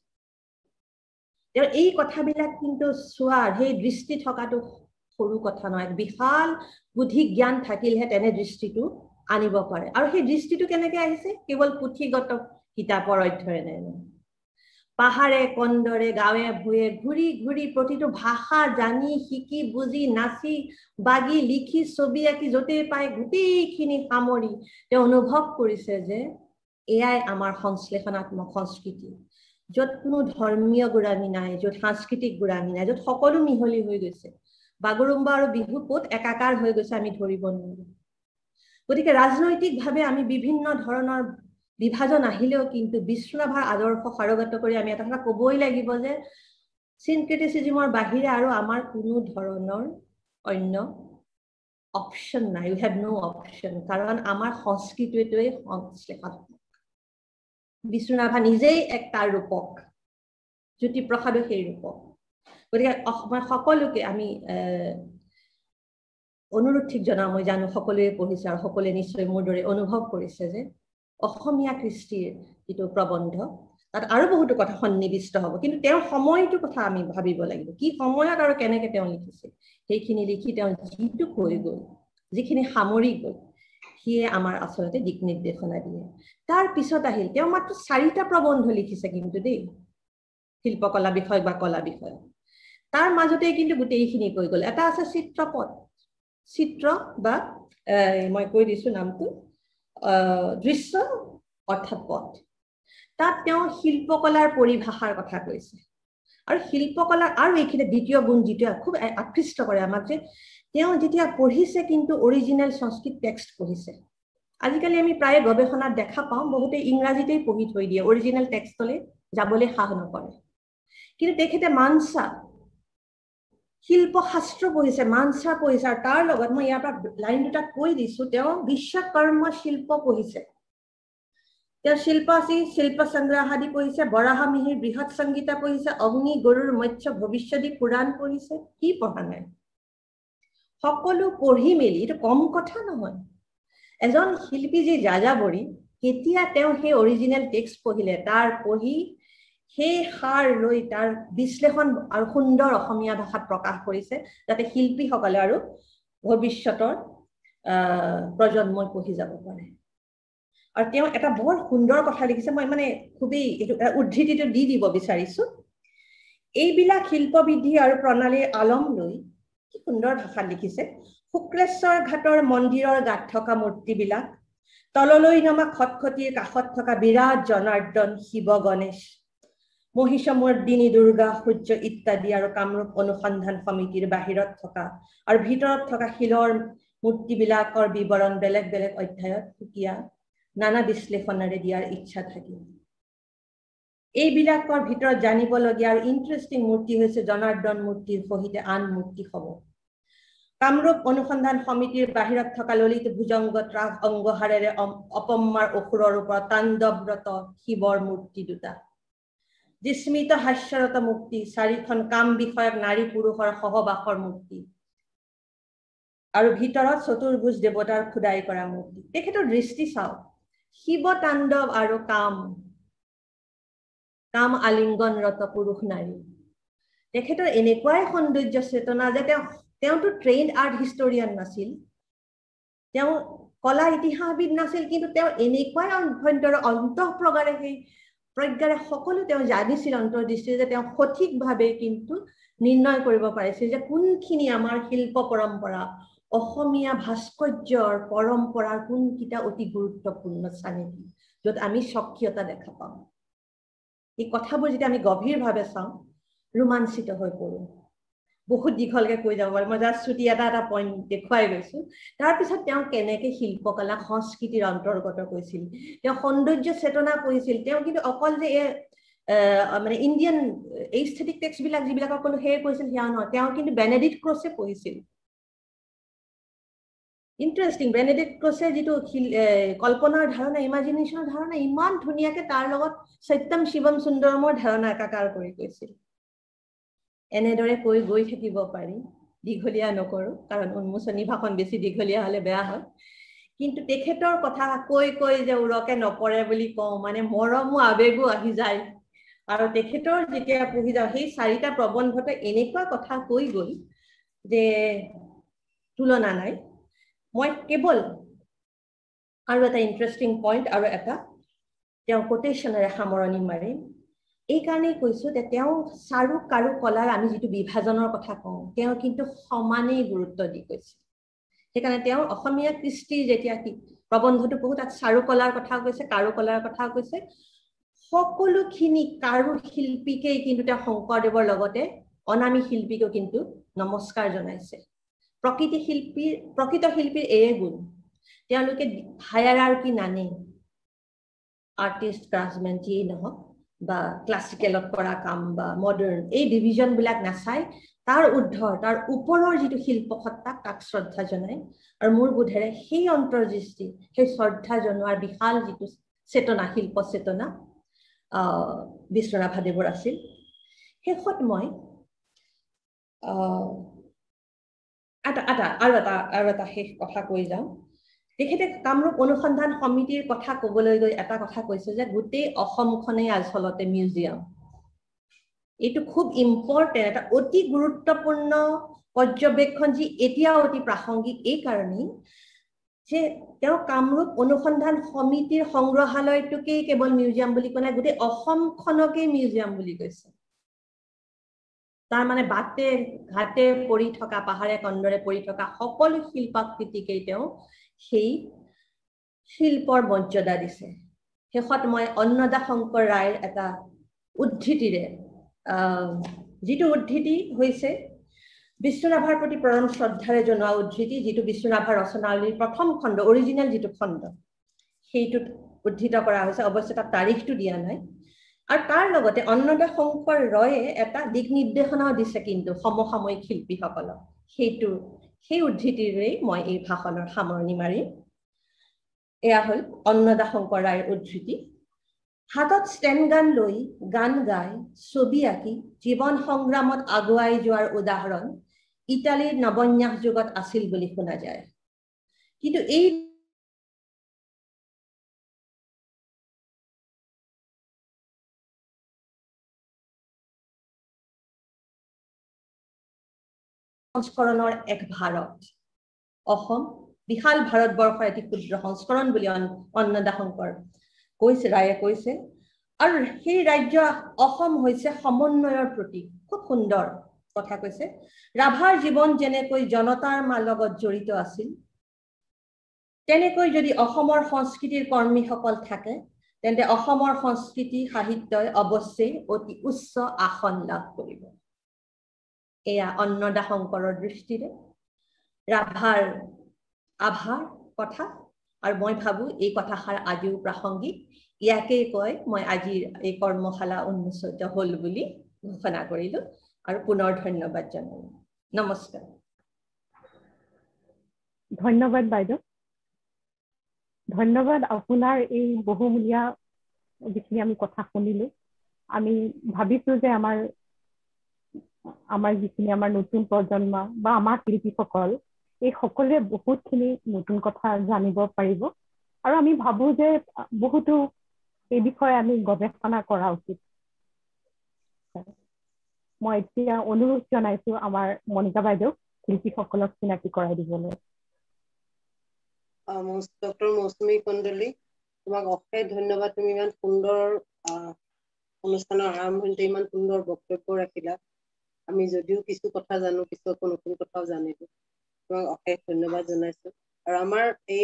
[SPEAKER 2] তেওঁ এই কথাবিলাক কিন্তু চোৱাৰ সেই দৃষ্টি থকাটো সৰু কথা নহয়। বিশাল বুদ্ধি জ্ঞান থাকিলেহে তেনে দৃষ্টিটো আনিব পাৰে। আৰু সেই দৃষ্টিটো কেনেকৈ আহিছে? কেৱল পুথিগত কিতাপৰ অধ্যয়নে নহয়, পাহাৰে কন্দৰে গাঁৱে ভূঞে ঘূৰি ঘূৰি প্ৰতিটো ভাষা জানি শিকি বুজি নাচি বাগি লিখি ছবি আঁকি য'তেই পাই গোটেইখিনি সামৰি তেওঁ অনুভৱ কৰিছে যে এয়াই আমাৰ সংশ্লেষণাত্মক সংস্কৃতি, য'ত কোনো ধৰ্মীয় গোড়ামী নাই, য'ত সাংস্কৃতিক গোড়ামী নাই, য'ত সকলো মিহলি হৈ গৈছে। বাগৰুম্বা আৰু বিহু ক'ত একাকাৰ হৈ গৈছে আমি ধৰিব নোৱাৰো। গতিকে ৰাজনৈতিকভাৱে আমি বিভিন্ন ধৰণৰ বিভাজন আহিলেও কিন্তু বিষ্ণুৰাভাৰ আদৰ্শ সাৰোগত কৰি আমি এটা কথা ক'বই লাগিব যে চিনক্ৰেটিচিজমৰ বাহিৰে আৰু আমাৰ কোনো ধৰণৰ অন্য অপশ্যন নাই। উই হেভ নো অপশ্যন, কাৰণ আমাৰ সংস্কৃতিটোৱেই সংশ্লেষণাত্মক। বিষ্ণুৰাভা নিজেই এক তাৰ ৰূপক, জ্যোতিপ্ৰসাদো সেই ৰূপক। গতিকে মই সকলোকে আমি অনুৰোধ ঠিক জনাওঁ, মই জানো সকলোৱে পঢ়িছে আৰু সকলোৱে নিশ্চয় মোৰ দৰে অনুভৱ কৰিছে যে অসমীয়া কৃষ্টিৰ যিটো প্ৰবন্ধ তাত আৰু বহুতো কথা সন্নিবিষ্ট হ'ব কিন্তু তেওঁৰ সময়টো কথা আমি ভাবিব লাগিব কি সময়ত আৰু কেনেকৈ তেওঁ লিখিছে সেইখিনি লিখি তেওঁ যিটো কৈ গ'ল যিখিনি সামৰি গ'ল সিয়ে আমাৰ আচলতে দিক নিৰ্দেশনা দিয়ে তাৰ পিছত আহিল তেওঁ মাত্ৰ চাৰিটা প্ৰবন্ধ লিখিছে কিন্তু দেই শিল্পকলা বিষয় বা কলা বিষয় তাৰ মাজতে কিন্তু গোটেইখিনি কৈ গ'ল এটা আছে চিত্ৰপট চিত্ৰ বা মই কৈ দিছো নামটো দৃশ্য অৰ্থাৎ পট তাত তেওঁ শিল্পকলাৰ পৰিভাষাৰ কথা কৈছে আৰু শিল্পকলাৰ আৰু এইখিনি দ্বিতীয় গুণ যিটো খুব আকৃষ্ট কৰে আমাক যে তেওঁ যেতিয়া পঢ়িছে কিন্তু অৰিজিনেল সংস্কৃত টেক্সট পঢ়িছে আজিকালি আমি প্ৰায় গৱেষণাত দেখা পাওঁ বহুতে ইংৰাজীতেই পঢ়ি থৈ দিয়ে অৰিজিনেল টেক্সটলৈ যাবলৈ সাহ নকৰে কিন্তু তেখেতে মানসা শিল্পশাস্ত্ৰ পঢ়িছে মানসা পঢ়িছে আৰু তাৰ লগত মই ইয়াৰ পৰা লাইন দুটা কৈ দিছো তেওঁ বিশ্বকৰ্ম শিল্প পঢ়িছে তেওঁ শিল্পাচী শিল্প সংগ্ৰহ আদি পঢ়িছে বৰাহমিহিৰ বৃহৎ সংগীতা পঢ়িছে অগ্নি গৰুৰ মৎস্য ভৱিষ্যতী পুৰাণ পঢ়িছে কি পঢ়া নাই সকলো পঢ়ি মেলি এইটো কম কথা নহয় এজন শিল্পী যি যাযাবৰী কেতিয়া তেওঁ সেই অৰিজিনেল টেক্সট পঢ়িলে তাৰ পঢ়ি সেই সাৰ লৈ তাৰ বিশ্লেষণ আৰু সুন্দৰ অসমীয়া ভাষাত প্ৰকাশ কৰিছে যাতে শিল্পীসকলে আৰু ভৱিষ্যতৰ প্ৰজন্মই পঢ়ি যাব পাৰে আৰু তেওঁ এটা বৰ সুন্দৰ কথা লিখিছে মই মানে খুবেই উদ্ধৃতিটো দি দিব বিচাৰিছো এইবিলাক শিল্পবিধি আৰু প্ৰণালীৰ আলম লৈ কি সুন্দৰ ভাষাত লিখিছে শুক্লেশ্বৰ ঘাটৰ মন্দিৰৰ গাত থকা মূৰ্তিবিলাক তললৈ নমা খটখটিৰ কাষত থকা বিৰাট জনাৰ্দন শিৱ গণেশ মহিষমৰ্দিনী দুৰ্গা সূৰ্য ইত্যাদি আৰু কামৰূপ অনুসন্ধান সমিতিৰ বাহিৰত থকা আৰু ভিতৰত থকা শিলৰ মূৰ্তিবিলাকৰ বিৱৰণ বেলেগ বেলেগ অধ্যায়ত সুকীয়া নানা বিশ্লেষণেৰে দিয়াৰ ইচ্ছা থাকিল এইবিলাকৰ ভিতৰত জানিবলগীয়া আৰু ইণ্টাৰেষ্টিং মূৰ্তি হৈছে জনাৰ্দন মূৰ্তিৰ সহিতে আন মূৰ্তিসমূহ কামৰূপ অনুসন্ধান সমিতিৰ বাহিৰত থকা ললিত ভুজংগ ত্ৰাস অংগহাৰেৰে অপম্মাৰ অসুৰৰ ওপৰত তাণ্ডৱৰত শিৱৰ মূৰ্তি দুটা জিস্মিত হাস্যৰত মূৰ্তি চাৰিখন কাম বিষয়ক নাৰী পুৰুষৰ সহবাসৰ মূৰ্তি আৰু ভিতৰত চতুৰ্ভুজ দেৱতাৰ খুদাই কৰা মূৰ্তি তেখেতৰ দৃষ্টি চাওক শিৱ তাণ্ডৱ আৰু কাম কাম আলিংগনৰত পুৰুষ নাৰী তেখেতৰ এনেকুৱাই সৌন্দৰ্য চেতনা যে তেওঁ তেওঁতো ট্ৰেইনড আৰ্ট হিষ্টৰিয়ান নাছিল তেওঁ কলা ইতিহাসবিদ নাছিল কিন্তু তেওঁ এনেকুৱাই অভ্যন্তৰ অন্তঃপ্ৰগাৰে সেই প্ৰজ্ঞাৰে সকলো তেওঁ জানিছিল অন্তৰ্দৃষ্টি যে তেওঁ সঠিকভাৱে কিন্তু নিৰ্ণয় কৰিব পাৰিছিল যে কোনখিনি আমাৰ শিল্প পৰম্পৰা অসমীয়া ভাস্কৰ্যৰ পৰম্পৰাৰ কোনকিটা অতি গুৰুত্বপূৰ্ণ চানেকি য'ত আমি স্বকীয়তা দেখা পাওঁ এই কথাবোৰ যেতিয়া আমি গভীৰভাৱে চাওঁ ৰোমাঞ্চিত হৈ পৰোঁ বহুত দীঘলকে কৈ যাব পাৰি মই জাষ্ট ছুটি এটা এটা পইণ্ট দেখুৱাই গৈছো তাৰপিছত তেওঁ কেনেকৈ শিল্পকলা সংস্কৃতিৰ অন্তৰ্গত কৰিছিল তেওঁ সৌন্দৰ্য চেতনা কৰিছিল তেওঁ কিন্তু অকল যে এই মানে ইণ্ডিয়ান এস্থেটিক টেক্সটবিলাক যিবিলাকক ক'লো সেয়ে কৰিছিল সেয়া নহয় তেওঁ কিন্তু বেনেডিক্ট ক্ৰছে পঢ়িছিল ইণ্টাৰেষ্টিং বেনেডিক্ট ক্ৰছে যিটো কল্পনাৰ ধাৰণা ইমাজিনেশ্যনৰ ধাৰণা ইমান ধুনীয়াকৈ তাৰ লগত সত্যম শিৱম সুন্দৰমৰ ধাৰণা একাকাৰ কৰি কৈছিল এনেদৰে কৈ গৈ থাকিব পাৰি দীঘলীয়া নকৰো কাৰণ উন্মোচনী ভাষণ বেছি দীঘলীয়া হলে বেয়া হয় কিন্তু তেখেতৰ কথা কৈ কৈ যে উৰকে নপৰে বুলি কওঁ মানে মৰমো আবেগো আহি যায় আৰু তেখেতৰ যেতিয়া পঢ়ি যাওঁ সেই চাৰিটা প্ৰবন্ধতে এনেকুৱা কথা কৈ গ'ল যে তুলনা নাই মই কেৱল আৰু এটা ইণ্টাৰেষ্টিং পইণ্ট আৰু এটা তেওঁ কোটেশ্যনেৰে সামৰণি মাৰিম এই কাৰণেই কৈছো যে তেওঁ চাৰু কাৰু কলাৰ আমি যিটো বিভাজনৰ কথা কওঁ তেওঁ কিন্তু সমানেই গুৰুত্ব দি কৈছে সেইকাৰণে তেওঁ অসমীয়া কৃষ্টিৰ যেতিয়া প্ৰবন্ধটো পঢ়ো তাত চাৰু কলাৰ কথা কৈছে কাৰু কলাৰ কথা কৈছে সকলোখিনি কাৰু শিল্পীকেই কিন্তু তেওঁ শংকৰদেৱৰ লগতে অনামী শিল্পীকো কিন্তু নমস্কাৰ জনাইছে প্ৰকৃতি শিল্পীৰ প্ৰকৃত শিল্পীৰ এয়ে গুণ তেওঁলোকে হায়াৰাৰ্কি নানে আৰ্টিষ্ট ক্ৰাফ্টমেন যিয়েই নহওক বা ক্লাছিকেলত কৰা কাম বা মডাৰ্ণ এই ডিভিজনবিলাক নাচাই তাৰ উৰ্ধৰ তাৰ ওপৰৰ যিটো শিল্পসত্তা তাক শ্ৰদ্ধা জনায় আৰু মোৰ বোধেৰে সেই অন্তৰ্দৃষ্টি সেই শ্ৰদ্ধা জনোৱাৰ বিশাল যিটো চেতনা শিল্প চেতনা বিশ্বনাথাদেৱৰ আছিল শেষত মই এটা এটা আৰু এটা আৰু এটা শেষ কথা কৈ যাওঁ তেখেতে কামৰূপ অনুসন্ধান সমিতিৰ কথা ক'বলৈ গৈ এটা কথা কৈছে যে গোটেই অসমখনেই আচলতে মিউজিয়াম। এইটো খুব ইম্পৰ্টেণ্ট, এটা অতি গুৰুত্বপূৰ্ণ পৰ্যবেক্ষণ, যি এতিয়াও অতি প্ৰাসংগিক এই কাৰণেই যে তেওঁ কামৰূপ অনুসন্ধান সমিতিৰ সংগ্ৰহালয়টোকেই কেৱল মিউজিয়াম বুলি কোৱা নাই, গোটেই অসমখনকেই মিউজিয়াম বুলি কৈছে। তাৰ মানে বাটে ঘাটে পৰি থকা, পাহাৰে কন্দৰে পৰি থকা সকলো শিল্পাকৃতিকেই তেওঁ সেই শিল্পৰ মৰ্যাদা দিছে। শেষত মই অন্নদা শংকৰ ৰায়ৰ এটা উদ্ধৃতিৰে, যিটো উদ্ধৃতি হৈছে বিষ্ণুৰাভাৰ প্ৰতি পৰম শ্ৰদ্ধাৰে জনোৱা উদ্ধৃতি, যিটো বিষ্ণুৰাভাৰ ৰচনাৱলীৰ প্ৰথম খণ্ড, অৰিজিনেল যিটো খণ্ড, সেইটোত উদ্ধৃত কৰা হৈছে। অৱশ্যে তাত তাৰিখটো দিয়া নাই। আৰু তাৰ লগতে অন্নদা শংকৰ ৰয়ে এটা দিক নিৰ্দেশনাও দিছে কিন্তু সমসাময়িক শিল্পীসকলক। সেইটো সেই উদ্ধৃতিৰেই মই এই ভাষণৰ সামৰণি মাৰিম। এয়া হ'ল অন্নদা শংকৰ ৰায়ৰ উদ্ধৃতি। হাতত ষ্টেণ্ড গান লৈ গান গাই ছবি আঁকি জীৱন সংগ্ৰামত আগুৱাই যোৱাৰ উদাহৰণ ইটালীৰ নৱন্যাস যুগত আছিল বুলি শুনা যায়। কিন্তু এই সংস্কৰণৰ এক ভাৰত, অসম বিশাল ভাৰতবৰ্ষৰ এটি ক্ষুদ্ৰ সংস্কৰণ বুলি অন্নদা শংকৰ কৈছে, ৰায়ে কৈছে। আৰু সেই ৰাজ্য অসম হৈছে সমন্বয়ৰ প্ৰতীক। খুব সুন্দৰ কথা কৈছে। ৰাভাৰ জীৱন যেনেকৈ জনতাৰ লগত জড়িত আছিল, তেনেকৈ যদি অসমৰ সংস্কৃতিৰ কৰ্মীসকল থাকে, তেন্তে অসমৰ সংস্কৃতি সাহিত্যই অৱশ্যেই অতি উচ্চ আসন লাভ কৰিব। এয়া অন্নদা শংকৰৰ দৃষ্টিৰে ৰাভাৰ আভাৰ কথা। আৰু মই ভাবো এই কথাষাৰ আজিও প্ৰাসংগিক। ইয়াকেই কয় মই আজিৰ এই কৰ্মশালা উন্মোচিত হল বুলি ঘোষণা কৰিলো আৰু পুনৰ ধন্যবাদ জনালো। নমস্কাৰ।
[SPEAKER 3] ধন্যবাদ বাইদেউ। ধন্যবাদ আপোনাৰ এই বহুমূলীয়া যিখিনি আমি কথা শুনিলো। আমি ভাবিছো যে আমাৰ আমাৰ যিখিনি আমাৰ নতুন প্ৰজন্ম বা আমাৰ শিল্পীসকল, এই সকলোৱে বহুতখিনি নতুন কথা জানিব পাৰিব। আৰু আমি ভাবো যে বহুতো এই বিষয়ে আমি গৱেষণা কৰা উচিত। মই এতিয়া অনুৰোধ জনাইছো আমাৰ মনিকা বাইদেউ শিল্পীসকলক চিনাকি কৰাই দিবলৈ।
[SPEAKER 4] ডক্টৰ মৌচুমী কন্দলি, তোমাক অশেষ ধন্যবাদ। তুমি ইমান সুন্দৰ অনুষ্ঠানৰ আৰম্ভণিতে ইমান সুন্দৰ বক্তব্য ৰাখিলা। আমি যদিও কিছু কথা জানো, কিছু আকৌ নতুন কথাও জানিলো। তোমাক অশেষ ধন্যবাদ জনাইছো। আৰু আমাৰ এই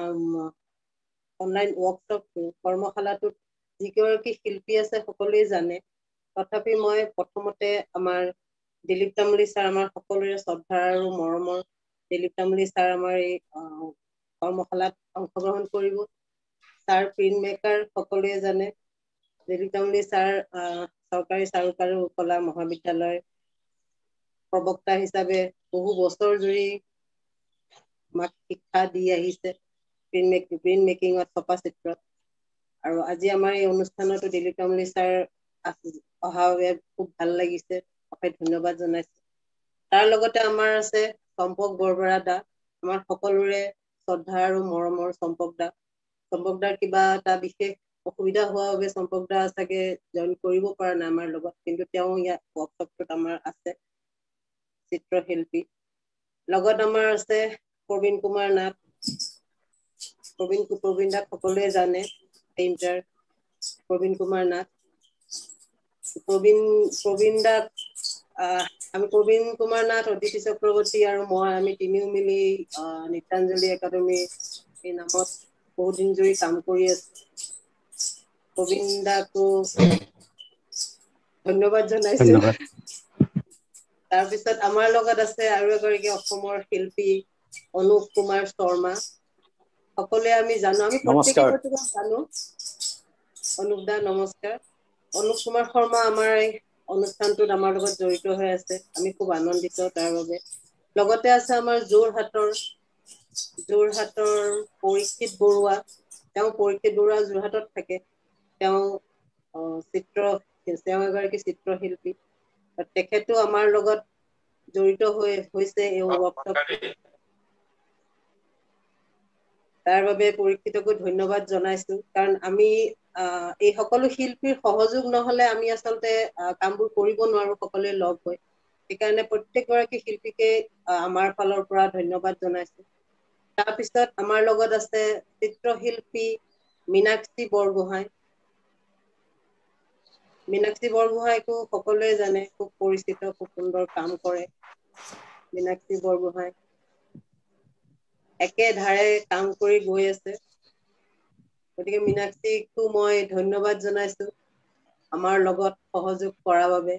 [SPEAKER 4] অনলাইন ৱৰ্কশ্বপ কৰ্মশালাটোত যিগৰাকী শিল্পী আছে সকলোৱে জানে। তথাপি মই প্ৰথমতে আমাৰ দিলীপ তামুলী ছাৰ, আমাৰ সকলোৰে শ্ৰদ্ধাৰ আৰু মৰমৰ দিলীপ তামুলী ছাৰ আমাৰ এই কৰ্মশালাত অংশগ্ৰহণ কৰিব। ছাৰ প্ৰিণ্ট মেকাৰ সকলোৱে জানে। দিলীপ তামুলী ছাৰ চৰকাৰী চাৰুকাৰু কলা মহাবিদ্যালয়ৰ প্ৰবক্তা হিচাপে বহু বছৰ জুৰি আমাক শিক্ষা দি আহিছে প্ৰিণ্ট মেকিং প্ৰিণ্ট মেকিঙত, ছপা চিত্ৰত। আৰু আজি আমাৰ এই অনুষ্ঠানতো দিলীপ তামুলী ছাৰ অহাৰ বাবে খুব ভাল লাগিছে। অশেষ ধন্যবাদ জনাইছো। তাৰ লগতে আমাৰ আছে চম্পক বৰবৰা দা, আমাৰ সকলোৰে শ্ৰদ্ধা আৰু মৰমৰ চম্পক দা। চম্পক দাৰ কিবা এটা বিশেষ অসুবিধা হোৱাৰ বাবে চম্পক দা চাগে জইন কৰিব পৰা নাই আমাৰ লগত, কিন্তু তেওঁ ইয়াত ৱৰ্কশ্বপটোত আমাৰ আছে চিত্ৰশিল্পী। লগত আমাৰ আছে প্ৰবীণ কুমাৰ নাথ। প্ৰবীণ প্ৰবীণ দাক সকলোৱে জানে, পেইণ্টাৰ প্ৰবীণ কুমাৰ নাথ। প্ৰবীণ প্ৰবীণ দাক আমি প্ৰবীণ কুমাৰ নাথ, অদিতি চক্ৰৱৰ্তী আৰু মই আমি তিনিও মিলি নৃত্যাঞ্জলি একাডেমি এই নামত বহুত দিন জুৰি কাম কৰি আছো। প্ৰবীণ দাকো ধন্যবাদ জনাইছো। তাৰপিছত আমাৰ লগত আছে আৰু এগৰাকী অসমৰ শিল্পী অনুপ কুমাৰ শৰ্মা। সকলোৱে আমি জানো, আমি প্ৰত্যেকে প্ৰত্যেকক জানো। অনুপ দা নমস্কাৰ। অনুপ কুমাৰ শৰ্মা আমাৰ এই অনুষ্ঠানটোত আমাৰ লগত জড়িত হৈ আছে। আমি খুব আনন্দিত তাৰ বাবে। লগতে আছে আমাৰ যোৰহাটৰ যোৰহাটৰ পৰীক্ষিত বৰুৱা। তেওঁ পৰীক্ষিত বৰুৱা যোৰহাটত থাকে। তেওঁ চিত্ৰ তেওঁ এগৰাকী চিত্ৰশিল্পী। তেখেতো আমাৰ লগত জড়িত হৈ হৈছে এই ৱৰ্কশ্বপটোত। তাৰ বাবে পৰীক্ষিতকো ধন্যবাদ জনাইছো কাৰণ আমি এই সকলো শিল্পীৰ সহযোগ নহলে আমি আচলতে কামবোৰ কৰিব নোৱাৰো সকলোৱে লগ হৈ সেইকাৰণে প্ৰত্যেকগৰাকী শিল্পীকে আমাৰ ফালৰ পৰা ধন্যবাদ জনাইছো তাৰপিছত আমাৰ লগত আছে চিত্ৰশিল্পী মীনাক্ষী বৰগোহাঁই মীনাক্ষী বৰগোহাঁইকো সকলোৱে জানে খুব পৰিচিত খুব সুন্দৰ কাম কৰে মীনাক্ষী বৰগোহাঁই একেধাৰে কাম কৰি গৈ আছে গতিকে মীনাক্ষীকো মই ধন্যবাদ জনাইছো আমাৰ লগত সহযোগ কৰাৰ বাবে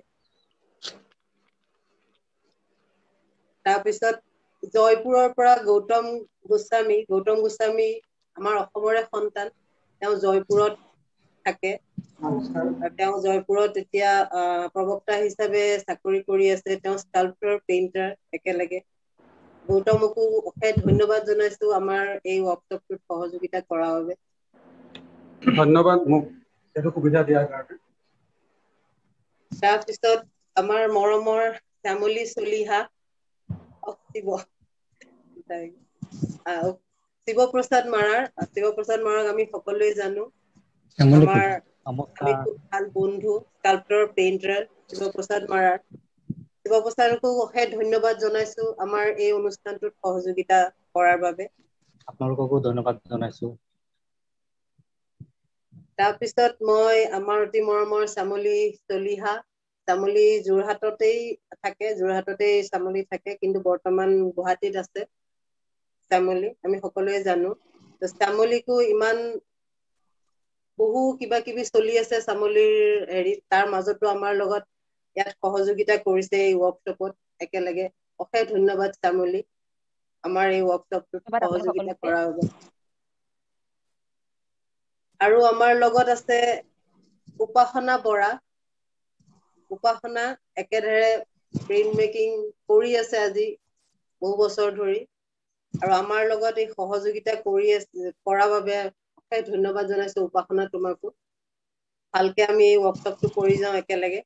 [SPEAKER 4] তাৰপিছত জয়পুৰৰ পৰা গৌতম গোস্বামী গৌতম গোস্বামী আমাৰ অসমৰে সন্তান তেওঁ জয়পুৰত থাকে তেওঁ জয়পুৰত এতিয়া প্ৰবক্তা হিচাপে চাকৰি কৰি আছে তেওঁ স্কাল্পচাৰ পেইণ্টাৰ একেলগে গৌতমকো অশেষ ধন্যবাদ জনাইছো আমাৰ এই ৱৰ্কশ্বপটোত সহযোগিতা কৰাৰ বাবে
[SPEAKER 5] ধন্যবাদ মোক এইটো সুবিধা দিয়াৰ কাৰণে
[SPEAKER 4] তাৰপিছত আমাৰ মৰমৰ শ্যামলী চলিহা শিৱ শিৱপ্ৰসাদ মাৰাৰ শিৱপ্ৰসাদ মাৰাক আমি সকলোৱে জানো আমাৰ আমি খুব ভাল বন্ধু স্কাল্পচাৰ পেইণ্টাৰ শিৱপ্ৰসাদ মাৰাৰ শিৱপ্ৰসাদকো অশেষ ধন্যবাদ জনাইছো আমাৰ এই অনুষ্ঠানটোত সহযোগিতা কৰাৰ বাবে
[SPEAKER 5] আপোনালোককো ধন্যবাদ জনাইছো
[SPEAKER 4] তাৰপিছত মই আমাৰ অতি মৰমৰ শ্যামলী চলিহা শ্যামলী যোৰহাটতেই থাকে যোৰহাটতেই শ্যামলী থাকে কিন্তু বৰ্তমান গুৱাহাটীত আছে শ্যামলী আমি সকলোৱে জানো শ্যামলীকো ইমান বহু কিবা কিবি চলি আছে শ্যামলীৰ হেৰি তাৰ মাজতো আমাৰ লগত ইয়াত সহযোগিতা কৰিছে এই ৱৰ্কশ্বপত একেলগে অশেষ ধন্যবাদ শ্যামলী আমাৰ এই ৱৰ্কশ্বপটোত সহযোগিতা কৰাৰ বাবে আৰু আমাৰ লগত আছে উপাসনা বৰা উপাসনা একেদৰে প্ৰিন্ট মেকিং কৰি আছে আজি বহু বছৰ ধৰি আৰু আমাৰ লগত এই সহযোগিতা কৰি আছে কৰাৰ বাবে অশেষ ধন্যবাদ জনাইছো উপাসনা তোমাকো ভালকে আমি এই ৱৰ্কশ্বপটো কৰি যাওঁ একেলগে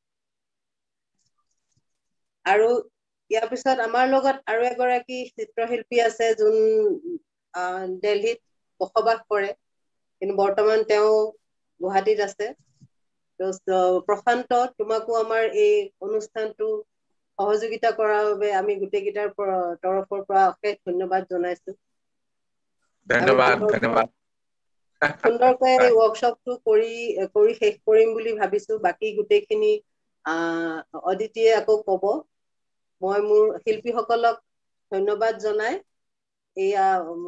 [SPEAKER 4] আৰু ইয়াৰ পিছত আমাৰ লগত আৰু এগৰাকী চিত্ৰশিল্পী আছে যোন দিল্লীত বসবাস কৰে কিন্তু বৰ্তমান তেওঁ গুৱাহাটীত আছে প্ৰশান্ত তোমাকো আমাৰ এই অনুষ্ঠানটো সহযোগিতা কৰাৰ বাবে আমি গোটেইকেইটাৰ তৰফৰ পৰা অশেষ ধন্যবাদ জনাইছো
[SPEAKER 6] ধন্যবাদ ধন্যবাদ
[SPEAKER 4] সুন্দৰকৈ এই ৱৰ্কশ্বপটো কৰি কৰি শেষ কৰিম বুলি ভাবিছো বাকি গোটেইখিনি অদিতিয়ে আকৌ কব মই মোৰ শিল্পীসকলক ধন্যবাদ জনাই এয়া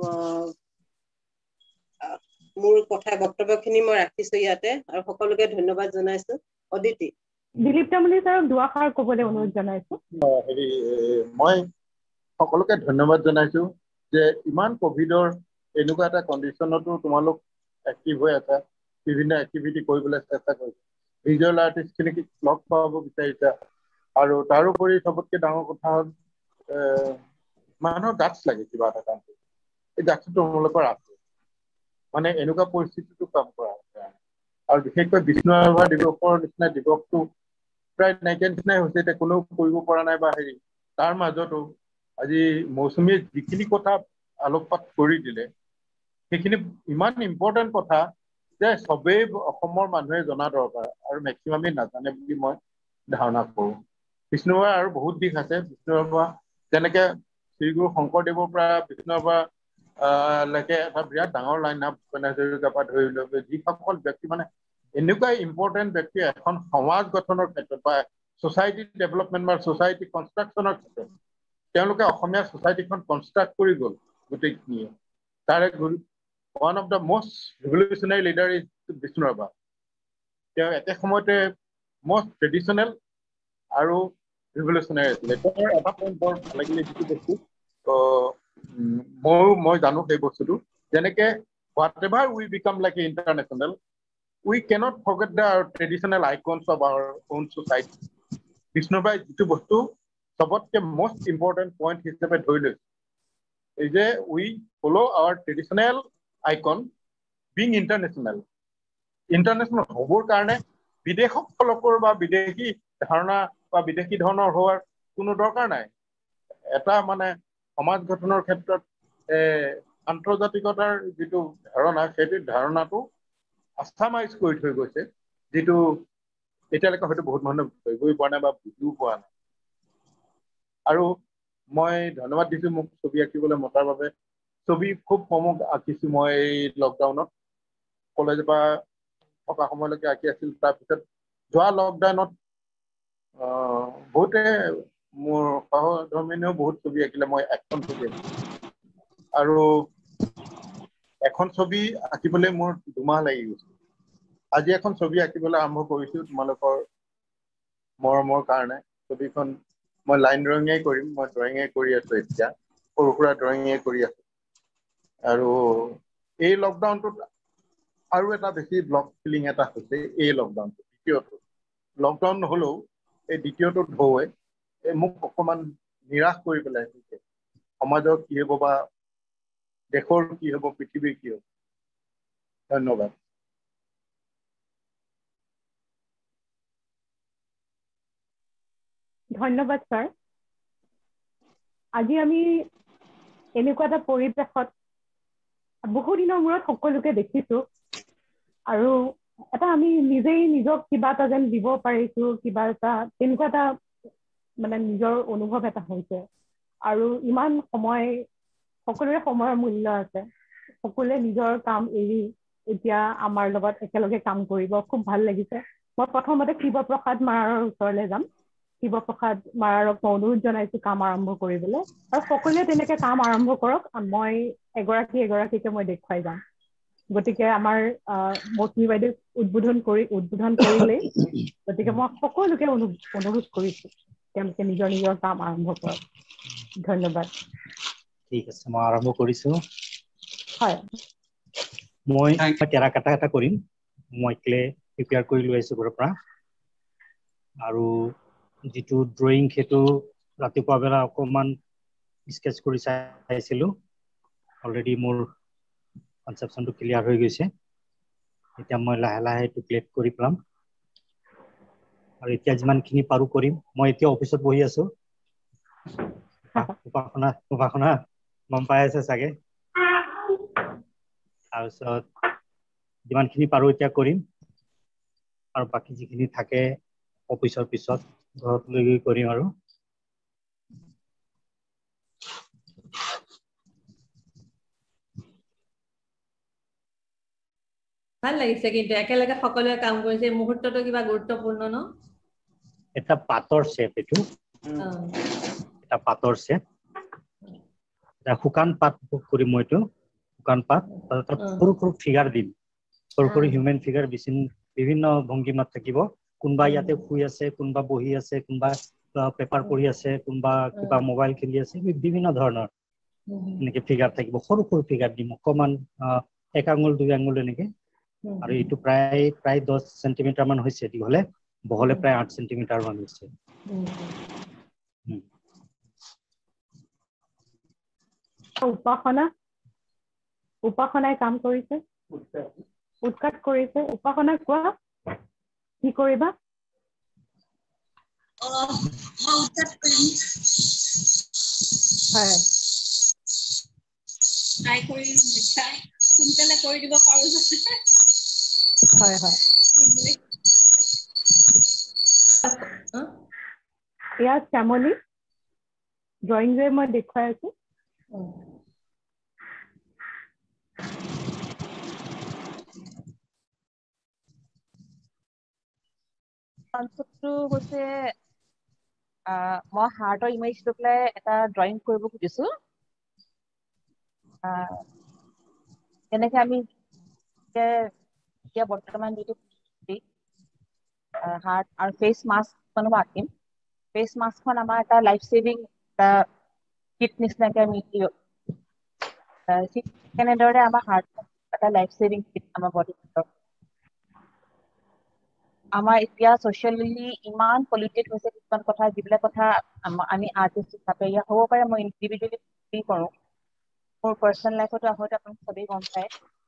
[SPEAKER 4] মোৰ কথা বক্তব্যখিনি মই ৰাখিছো ইয়াতে আৰু সকলোকে ধন্যবাদ জনাইছো অদিতি
[SPEAKER 3] দিলীপ তামুলী ছাৰক দুআষাৰ ক'বলৈ অনুৰোধ জনাইছো
[SPEAKER 5] হেৰি মই সকলোকে ধন্যবাদ জনাইছো যে ইমান কোভিডৰ এনেকুৱা এটা কণ্ডিশ্যনতো তোমালোক এক্টিভ হৈ আছা বিভিন্ন এক্টিভিটি কৰিবলৈ চেষ্টা কৰিছা ভিজুৱেল আৰ্টিষ্টখিনিক লগ পাব বিচাৰিছা আৰু তাৰোপৰি চবতকৈ ডাঙৰ কথা হ'ল মানুহৰ গাটছ লাগে কিবা এটা কাম কৰি এই গাটছটো তোমালোকৰ আছে মানে এনেকুৱা পৰিস্থিতিটো কাম কৰা হৈছে আৰু বিশেষকৈ বিষ্ণু ৰাভা দিৱসৰ নিচিনা দিৱসটো প্ৰায় নাইকিয়া নিচিনাই হৈছে এতিয়া কোনেও কৰিব পৰা নাই বা হেৰি তাৰ মাজতো আজি মৌচুমীয়ে যিখিনি কথা আলোকপাত কৰি দিলে সেইখিনি ইমান ইম্পৰ্টেণ্ট কথা যে চবেই অসমৰ মানুহে জনা দৰকাৰ আৰু মেক্সিমামেই নাজানে বুলি মই ধাৰণা কৰোঁ বিষ্ণু ৰাভা আৰু বহুত দিশ আছে বিষ্ণু ৰাভা যেনেকৈ শ্ৰীগুৰু শংকৰদেৱৰ পৰা বিষ্ণু ৰাভা লৈকে এটা বিৰাট ডাঙৰ লাইন আপ ভূপেন হাজৰিকাৰ পৰা ধৰি লৈ যিসকল ব্যক্তি মানে এনেকুৱাই ইম্পৰ্টেণ্ট ব্যক্তি এখন সমাজ গঠনৰ ক্ষেত্ৰত বা ছ'চাইটি ডেভেলপমেণ্ট বা ছ'চাইটি কনষ্ট্ৰাকশ্যনৰ ক্ষেত্ৰত তেওঁলোকে অসমীয়া ছ'চাইটিখন কনষ্ট্ৰাক্ট কৰি গ'ল গোটেইখিনিয়ে তাৰে one of the most revolutionary leader is Bishnu Rabha তেওঁ একে সময়তে মষ্ট ট্ৰেডিশ্যনেল আৰু ৰিভলিউচনাৰী আছিলে তেওঁৰ এটা পইণ্ট বৰ ভাল লাগিলে যিটো বস্তু ময়ো মই জানো সেই বস্তুটো যেনেকৈ whatever we become like international we cannot forget the traditional icons of our own society Bishnu ৰাভাই যিটো বস্তু চবতকৈ মষ্ট ইম্পৰ্টেণ্ট পইণ্ট হিচাপে ধৰি লৈছে এই যে we follow' our traditional icon being international international হ'বৰ কাৰণে বিদেশসকলকৰ বা বিদেশী ধাৰণা বা বিদেশী ধৰণৰ হোৱাৰ কোনো দৰকাৰ নাই এটা মানে সমাজ গঠনৰ ক্ষেত্ৰত আন্তৰ্জাতিকতাৰ যিটো ধাৰণা সেইটো ধাৰণাটো আস্থামাইজ কৰি থৈ গৈছে, যিটো এতিয়ালৈকে হয়তো বহুত মানুহে ধৰিবই পৰা নাই বা বুজিও পোৱা নাই। আৰু মই ধন্যবাদ দিছো মোক ছবি আঁকিবলৈ মতাৰ বাবে। ছবি খুব কম আঁকিছো মই এই লকডাউনত, কলেজৰ পৰা থকা সময়লৈকে আঁকি আছিল। তাৰপিছত যোৱা লকডাউনত বহুতে মোৰ সহধৰ্মিনীয়েও বহুত ছবি আঁকিলে, মই এখন ছবি আঁকিলো। আৰু এখন ছবি আঁকিবলৈ মোৰ দুমাহ লাগি গৈছে। আজি এখন ছবি আঁকিবলৈ আৰম্ভ কৰিছো তোমালোকৰ মৰমৰ কাৰণে। ছবিখন মই লাইন ড্ৰয়িঙে কৰিম, মই ড্ৰয়িঙে কৰি আছো এতিয়া, সৰু সুৰা ড্ৰয়িঙে কৰি আছো। আৰু এই লকডাউনটোত আৰু এটা বেছি ব্লক ফিলিং এটা হৈছে এই লকডাউনটো, দ্বিতীয়টো লকডাউন নহলেও এই দ্বিতীয়টো ঢৌৱে এই মোক অকমান নিৰাশ কৰি পেলাইছে। সমাজৰ কি হব বা দেশৰ কি হব, পৃথিৱীৰ কি হব। ধন্যবাদ।
[SPEAKER 3] ধন্যবাদ ছাৰ। আজি আমি এনেকুৱা এটা পৰিৱেশত বহু দিনৰ মূৰত সকলোকে দেখিছো, আৰু এটা আমি নিজেই নিজক কিবা এটা যেন দিব পাৰিছো, কিবা এটা তেনেকুৱা এটা মানে নিজৰ অনুভৱ এটা হৈছে। আৰু ইমান সময়, সকলোৰে সময়ৰ মূল্য আছে, সকলোৱে নিজৰ কাম এৰি এতিয়া আমাৰ লগত একেলগে কাম কৰিব, খুব ভাল লাগিছে। মই প্ৰথমতে শিৱপ্ৰসাদ মাৰাৰৰ ওচৰলৈ যাম। শিৱপ্ৰসাদ মাৰাৰক মই অনুৰোধ জনাইছো কাম আৰম্ভ কৰিবলৈ, আৰু সকলোৱে তেনেকে কাম আৰম্ভ কৰক। মই এগৰাকী এগৰাকীকে মই দেখুৱাই যাম। গতিকে আমাৰ মৌচুমী বাইদেউ উদ্বোধন কৰি উদ্বোধন কৰিলেই, গতিকে মই সকলোকে অনুৰোধ কৰিছো তেওঁলোকে নিজৰ নিজৰ কাম আৰম্ভ কৰক। ধন্যবাদ।
[SPEAKER 7] ঠিক আছে, মই আৰম্ভ কৰিছো।
[SPEAKER 3] হয়,
[SPEAKER 7] মই টেৰাকটা এটা কৰিম। মই ক্লে প্ৰিপেয়াৰ কৰি লৈ আহিছো ঘৰৰ পৰা। আৰু যিটো ড্ৰয়িং সেইটো ৰাতিপুৱা বেলা অকণমান স্কেচ কৰি চাইছিলো। অলৰেডি মোৰ কনচেপশ্যনটো ক্লিয়াৰ হৈ গৈছে। এতিয়া মই লাহে লাহে এইটো প্লেট কৰি পেলাম। আৰু এতিয়া যিমানখিনি পাৰো কৰিম। মই এতিয়া অফিচত বহি আছো। উপাসনা উপাসনা গম পাই আছে চাগে। তাৰপিছত যিমানখিনি পাৰো এতিয়া কৰিম, আৰু বাকী যিখিনি থাকে অফিচৰ পিছত ঘৰত লৈ গৈ কৰিম। আৰু
[SPEAKER 2] ভাল লাগিছে কিন্তু একেলগে সকলোৱে কাম কৰিছে। মুহূৰ্তটো কিবা গুৰুত্বপূৰ্ণ ন?
[SPEAKER 7] এটা পাতৰ শেপ, এইটো এটা পাতৰ শেপ। এটা শুকান পাত কৰিম মই। এইটো শুকান পাত, তাত সৰু সৰু ফিগাৰ দিম। সৰু সৰু হিউমেন ফিগাৰ বিভিন্ন ভংগীমাত থাকিব। কোনোবা ইয়াতে শুই আছে, কোনোবা বহি আছে, কোনোবা পেপাৰ পঢ়ি আছে, কোনোবা কিবা মোবাইল খেলি আছে, বিভিন্ন ধৰণৰ এনেকে ফিগাৰ থাকিব। সৰু সৰু ফিগাৰ দিম, অকমান এক আঙুল দুই আঙুল এনেকে। আৰু এইটো প্ৰায় প্ৰায় দহ চেণ্টিমিটাৰ মান হৈছে দীঘলে, বহলে প্ৰায় আঠ চেণ্টিমিটাৰ মান হৈছে।
[SPEAKER 3] উপাসনা উপাসনাই কাম কৰিছে, উৎকাত কৰিছে। উপাসনা কোৱা, কি কৰিবা? হয়,
[SPEAKER 8] ট্ৰাই কৰিম, সোনকালে কৰি দিব পাৰো যাতে।
[SPEAKER 3] হয় হয়। এয়া শ্যামলী, ড্ৰয়িং যে মই দেখুৱাই আছো।
[SPEAKER 8] কনচেপ্টটো হৈছে মই হাৰ্টৰ ইমেজ লৈ পেলাই এটা ড্ৰয়িং কৰিব খুজিছো। তেনেকে আমি এতিয়া বৰ্তমান যিটো হাৰ্ট আৰু ফেচ মাস্ক আঁকিম। ফেচ মাস্কখন আমাৰ এটা লাইফ ছেভিং কিট নিচিনাকে আমি কেনেদৰে আমাৰ হাৰ্ট এটা লাইফ ছেভিং কিট আমাৰ বডি। আমাৰ এতিয়া ছচিয়েলি ইমান পলিউটেড হৈছে কিছুমান কথা, যিবিলাক কথা আমি আৰ্টিষ্ট হিচাপে ইয়াত হ'ব পাৰে মই ইণ্ডিভিজুৱেলি ফিল কৰোঁ। মোৰ পাৰ্চনেল লাইফতো আহোঁতে আপুনি চবেই গম পায়।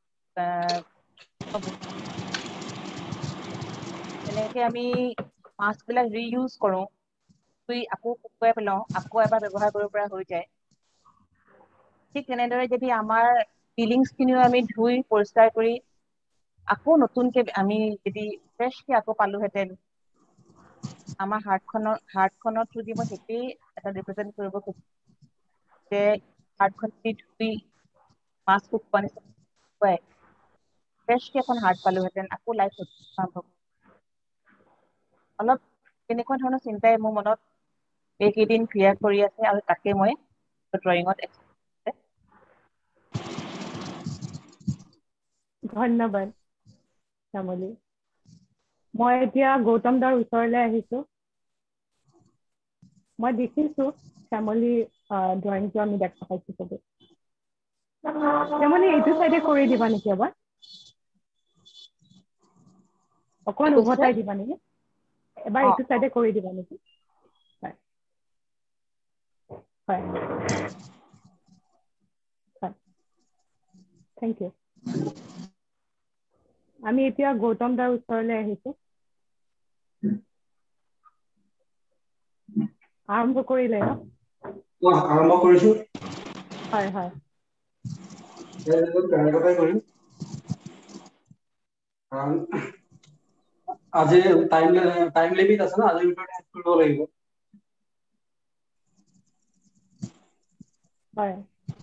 [SPEAKER 8] তেনেকে আমি মাস্কবিলাক ৰিইউজ কৰোঁ, ধুই আকৌ শুকুৱাই পেলাওঁ, আকৌ এবাৰ ব্যৱহাৰ কৰিব পৰা হৈ যায়। ঠিক তেনেদৰে যদি আমাৰ ফিলিংছখিনিও আমি ধুই পৰিষ্কাৰ কৰি আকৌ নতুনকে আমি যদি ফ্ৰেছকে আকৌ পালোহেঁতেন আমাৰ হাৰ্টখনৰ হাৰ্টখনৰ থ্ৰু দি মই সেইটোৱেই এটা ৰিপ্ৰেজেণ্ট কৰিব খুজিছোঁ যে হাৰ্টখন ধুই মাছ শুকুৱাই নিচিনা ফ্ৰেছকে এখন হাৰ্ট পালোহেঁতেন আকৌ লাইফ আৰম্ভ অলপ তেনেকুৱা ধৰণৰ চিন্তাই মোৰ মনত এইকেইদিন ক্ৰিয়া কৰি আছে আৰু তাকে মই ড্ৰয়িঙত
[SPEAKER 3] ধন্যবাদ শ্যামলী মই এতিয়া গৌতম দাৰ ওচৰলৈ আহিছো মই দেখিছো শ্যামলী ড্ৰয়িংটো আমি দেখা পাইছো চবে শ্যামলী এইটো চাইডে কৰি দিবা নেকি এবাৰ অকণ উভতাই দিবা নেকি এবাৰ এইটো চাইডে কৰি দিবা নেকি হয় হয় হয় থেংক ইউ আমি এতিয়া গৌতম দাৰ ওচৰলৈ আহিছো আৰম্ভ কৰিলে ন
[SPEAKER 9] আৰম্ভ কৰিছো
[SPEAKER 3] হয় হয়
[SPEAKER 9] কথাই কৰিম আজি টাইম টাইম লিমিট আছে না আজিৰ ভিতৰত শেষ কৰিব লাগিব
[SPEAKER 3] হয়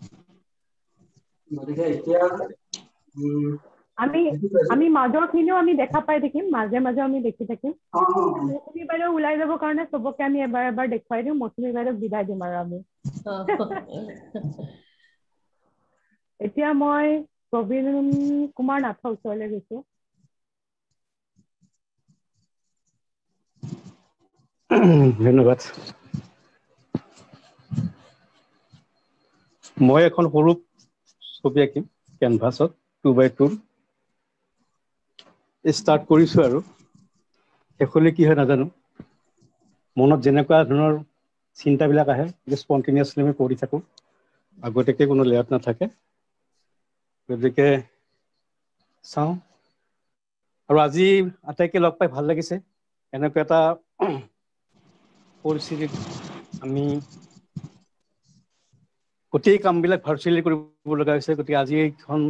[SPEAKER 9] গতিকে এতিয়া
[SPEAKER 3] আমি আমি মাজৰ খিনিও আমি দেখা পাই থাকিম মাজে মাজে আমি দেখি থাকিম মৌচুমী বাইদেউ ওলাই যাবৰ কাৰণে চবকে আমি এবাৰ এবাৰ দেখুৱাই দিওঁ মৌচুমী বাইদেউক বিদায় দিম আৰু আমি এতিয়া মই প্ৰবীণ কুমাৰ নাথৰ ওচৰলৈ গৈছো
[SPEAKER 10] ধন্যবাদ মই এখন সৰু ছবি আঁকিম কেনভাছত টু বাই টু ষ্টাৰ্ট কৰিছো আৰু শেষলৈ কি হয় নাজানো মনত যেনেকুৱা ধৰণৰ চিন্তাবিলাক আহে স্পণ্টেনিয়াছলি আমি কৰি থাকোঁ আগতীয়াকৈ কোনো লেয়াত নাথাকে গতিকে চাওঁ আৰু আজি আটাইকে লগ পাই ভাল লাগিছে এনেকুৱা এটা পৰিস্থিতিত আমি গোটেই কামবিলাক ভাৰ্চুৱেলি কৰিব লগা হৈছে গতিকে আজি এইখন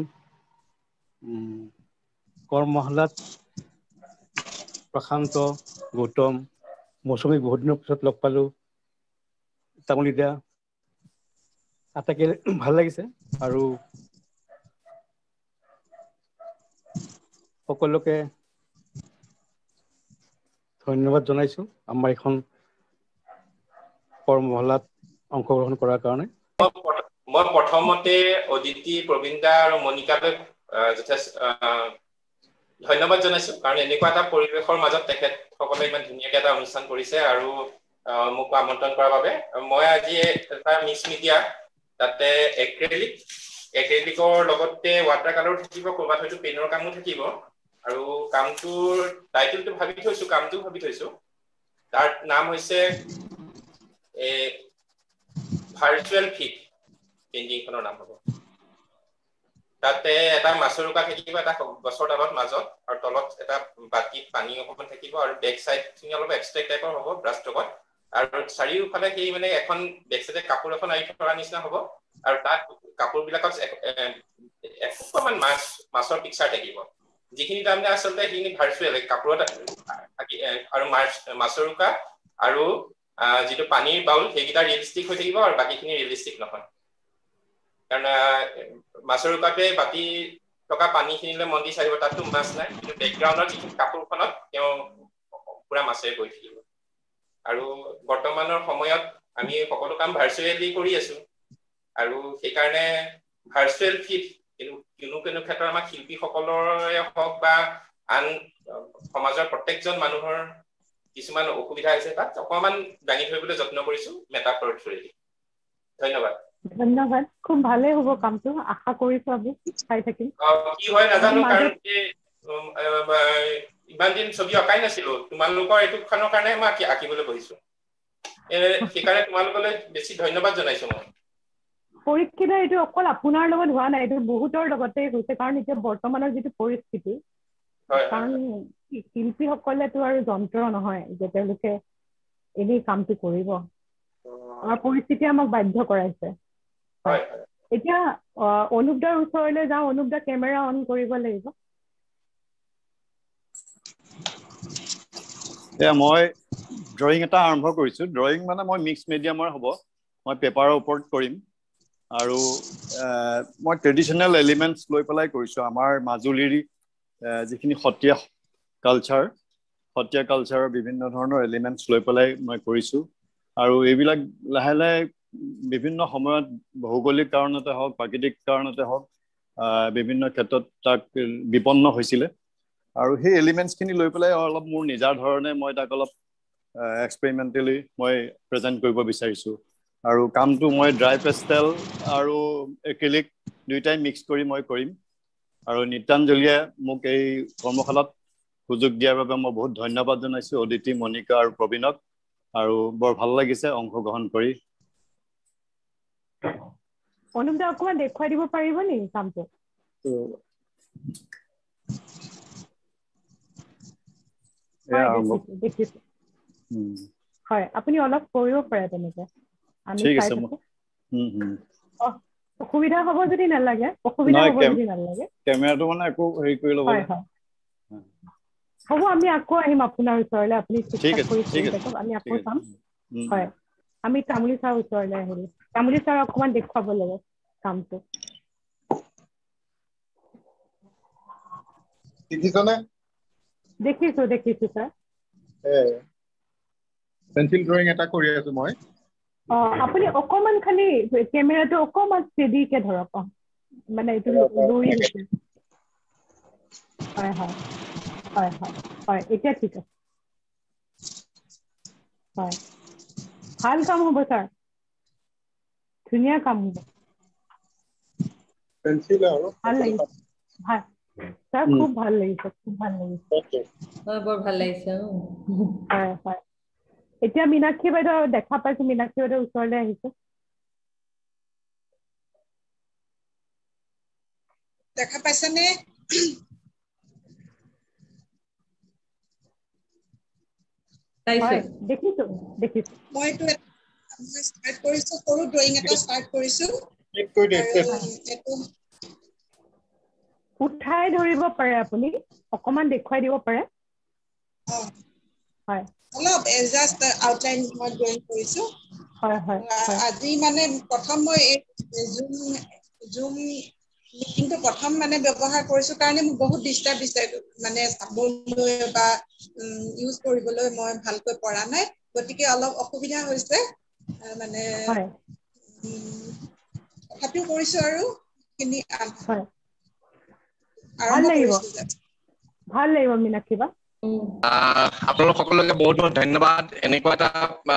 [SPEAKER 10] কৰ্মশালাত প্ৰশান্ত গৌতম মৌচুমীক বহুত দিনৰ পিছত লগ পালোঁ তামুলী দা আটাইকে ভাল লাগিছে আৰু সকলোকে ধন্যবাদ জনাইছোঁ আমাৰ এইখন কৰ্মশালাত অংশগ্ৰহণ কৰাৰ কাৰণে
[SPEAKER 6] মই প্ৰথমতে অদিতি প্ৰবীণদা আৰু মণিকালৈ যথেষ্ট ধন্যবাদ জনাইছো কাৰণ এনেকুৱা এটা পৰিৱেশৰ মাজত তেখেতসকলে ইমান ধুনীয়াকৈ এটা অনুষ্ঠান কৰিছে আৰু মোক আমন্ত্ৰণ কৰাৰ বাবে মই আজি এটা মিক্স মিডিয়া তাতে এক্ৰেলিক এক্ৰেলিকৰ লগতে ৱাটাৰ কালাৰো থাকিব ক'ৰবাত হয়তো পেনৰ কামো থাকিব আৰু কামটোৰ টাইটেলটো ভাবি থৈছো কামটো ভাবি থৈছো তাৰ নাম হৈছে ভাৰ্চুৱেল ফিট পেইণ্টিংখনৰ নাম হ'ব তাতে এটা মাছৰুকা থাকিব এটা গছৰ ডালত মাজত আৰু তলত এটা বাতিত পানী অকণমান থাকিব আৰু বেক চাইডখিনি অলপ এবষ্ট্ৰেক্ট টাইপৰ হ'ব ব্ৰাছ ষ্ট্ৰকত আৰু চাৰিওফালে সেই মানে এখন বেক চাইডে কাপোৰ এখন আঁৰি থকাৰ নিচিনা হ'ব আৰু তাত কাপোৰবিলাকত এসোপামান মাছ মাছৰ পিকচাৰ থাকিব যিখিনি তাৰমানে আচলতে সেইখিনি ভাৰ্চুৱেল কাপোৰত আৰু মাছ মাছৰুকা আৰু যিটো পানীৰ বাউল সেইকেইটা ৰিয়েলিষ্টিক হৈ থাকিব আৰু বাকীখিনি ৰিয়েলিষ্টিক নহয় কাৰণ মাছৰুকাটোৱে বাতি থকা পানীখিনিলৈ মন দি চাৰিব তাততো মাছ নাই কিন্তু বেকগ্ৰাউণ্ডৰ যিখিনি কাপোৰখনত তেওঁ পুৰা মাছেৰে বৈ থাকিব আৰু বৰ্তমানৰ সময়ত আমি সকলো কাম ভাৰ্চুৱেলি কৰি আছো আৰু সেইকাৰণে ভাৰ্চুৱেল ফিট কিন্তু কোনো কোনো ক্ষেত্ৰত আমাৰ শিল্পীসকলৰে হওক বা আন সমাজৰ প্ৰত্যেকজন মানুহৰ কিছুমান অসুবিধা আছে তাত অকণমান দাঙি ধৰিবলৈ যত্ন কৰিছো মেটাফৰৰ থ্ৰুৱেদি ধন্যবাদ
[SPEAKER 3] ধন্যবাদ খুব ভালে হ'ব কামটো আশা কৰিছো আমি চাই থাকিম
[SPEAKER 6] কি হয় নাজানো কাৰণ ইমান দিন ছবি অঁকাই নাছিলো তোমালোকৰ এইটোখনৰ কাৰণে মই আঁকিবলৈ বহিছো সেইকাৰণে তোমালোকলৈ বেছি ধন্যবাদ জনাইছো মই
[SPEAKER 3] পৰীক্ষিত এইটো অকল আপোনাৰ লগত হোৱা নাই এইটো বহুতৰ লগতে হৈছে কাৰণ এতিয়া বৰ্তমানৰ যিটো পৰিস্থিতি কাৰণ শিল্পীসকলেতো আৰু যন্ত্ৰ নহয় যে তেওঁলোকে এনেই কামটো কৰিব আমাৰ পৰিস্থিতি আমাক বাধ্য কৰাইছে
[SPEAKER 6] হয়
[SPEAKER 3] এতিয়া অনুপদাৰ ওচৰলৈ যাওঁ অনুপদা কেমেৰা অন কৰিব লাগিব
[SPEAKER 11] এয়া মই ড্ৰয়িং এটা আৰম্ভ কৰিছো ড্ৰয়িং মানে মই মিক্স মিডিয়ামৰ হ'ব মই পেপাৰৰ ওপৰত কৰিম আৰু মই ট্ৰেডিশনেল এলিমেন্টছ লৈ পেলাই কৰিছো আমাৰ মাজুলীৰ যিখিনি সত্ৰীয়া কালচাৰ সত্ৰীয়া কালচাৰৰ বিভিন্ন ধৰণৰ এলিমেন্টছ লৈ পেলাই মই কৰিছো আৰু এইবিলাক লাহে লাহে বিভিন্ন সময়ত ভৌগোলিক কাৰণতে হওক প্ৰাকৃতিক কাৰণতে হওক বিভিন্ন ক্ষেত্ৰত তাক বিপন্ন হৈছিলে আৰু সেই এলিমেন্টছখিনি লৈ পেলাই অলপ মোৰ নিজাৰ ধৰণে মই তাক অলপ এক্সপেৰিমেণ্টেলি মই প্ৰেজেণ্ট কৰিব বিচাৰিছো আৰু কামটো মই ড্ৰাই পেষ্টেল আৰু এক্ৰিলিক দুইটাই মিক্স কৰি মই কৰিম আৰু নিতাঞ্জলীয়ে মোক এই কৰ্মশালাত সুযোগ দিয়াৰ বাবে মই বহুত ধন্যবাদ জনাইছো অদিতি মনিকা আৰু প্ৰবীণক আৰু বৰ ভাল লাগিছে অংশগ্ৰহণ কৰি
[SPEAKER 3] অনুপদা অকমান দেখুৱাই দিব পাৰিব নেকি কামটো হয় আপুনি অলপ কৰিব পাৰে তেনেকে আমি
[SPEAKER 11] ঠিক
[SPEAKER 3] চাই
[SPEAKER 11] আছে
[SPEAKER 3] থাকো
[SPEAKER 11] হুম হুম
[SPEAKER 3] অসুবিধা হ'ব যদি নালাগে অসুবিধা হ'ব যদি নালাগে
[SPEAKER 11] কেমেৰাটো মানে আকৌ হেৰি কৰি ল'ব
[SPEAKER 3] হয় হয় হ'ব আমি আকৌ আহিম আপোনাৰ ওচৰলৈ আপুনি ঠিক ঠাক কৰি কৰি থাকক আমি আকৌ চাম হয় আমি তামুলী ছাৰৰ ওচৰলৈ আহিলো তামুলী ছাৰক অকণমান দেখুৱাব লাগে কামটো
[SPEAKER 5] দেখিছনে
[SPEAKER 3] দেখিছো দেখিছো ছাৰ
[SPEAKER 5] পেন্সিল ড্ৰয়িং এটা কৰি আছো মই
[SPEAKER 3] অ আপুনি অকমান খালি কেমেৰাটো অকমান ষ্টেডিকে ধৰক অ মানে এইটো লৰি গৈছে হয় হয় হয় হয় হয় এতিয়া ঠিক আছে হয় ভাল কাম হ'ব ছাৰ ধুনীয়া কাম হ'ব
[SPEAKER 5] পেন্সিল আৰু
[SPEAKER 3] ভাল লাগিছে ভাল ছাৰ খুব ভাল লাগিছে খুব ভাল লাগিছে
[SPEAKER 2] বৰ ভাল লাগিছে
[SPEAKER 3] হয় হয় এতিয়া মীনাক্ষী বাইদেউ দেখা পাইছো মীনাক্ষী বাইদেউ ওচৰলৈ আহিছে
[SPEAKER 12] দেখা পাইছানে
[SPEAKER 3] হয় দেখিছো দেখিছো
[SPEAKER 12] মই এইটো মই ষ্টাৰ্ট কৰিছো সৰু ড্ৰয়িং এটা ষ্টাৰ্ট কৰিছো এইটো
[SPEAKER 3] উঠাই ধৰিব পাৰে আপুনি অকমান দেখুৱাই দিব পাৰে হয়
[SPEAKER 12] অলপ জাষ্ট আউটলাইন মই ড্ৰয়িং কৰিছো
[SPEAKER 3] হয় হয়
[SPEAKER 12] আজি মানে প্ৰথম মই জুম জুম মিটিংটো প্ৰথম মানে ব্যৱহাৰ কৰিছো কাৰণে মোক বহুত ডিষ্টাৰ্ব দিছে মানে চাবলৈ বা ইউজ কৰিবলৈ মই ভালকৈ পৰা নাই গতিকে অলপ অসুবিধা হৈছে মানে তথাপিও কৰিছো আৰু খিনি
[SPEAKER 3] ভাল লাগিব ভাল লাগিব মীনাক্ষী বা
[SPEAKER 6] আপোনালোক সকলোকে বহুত বহুত ধন্যবাদ এনেকুৱা এটা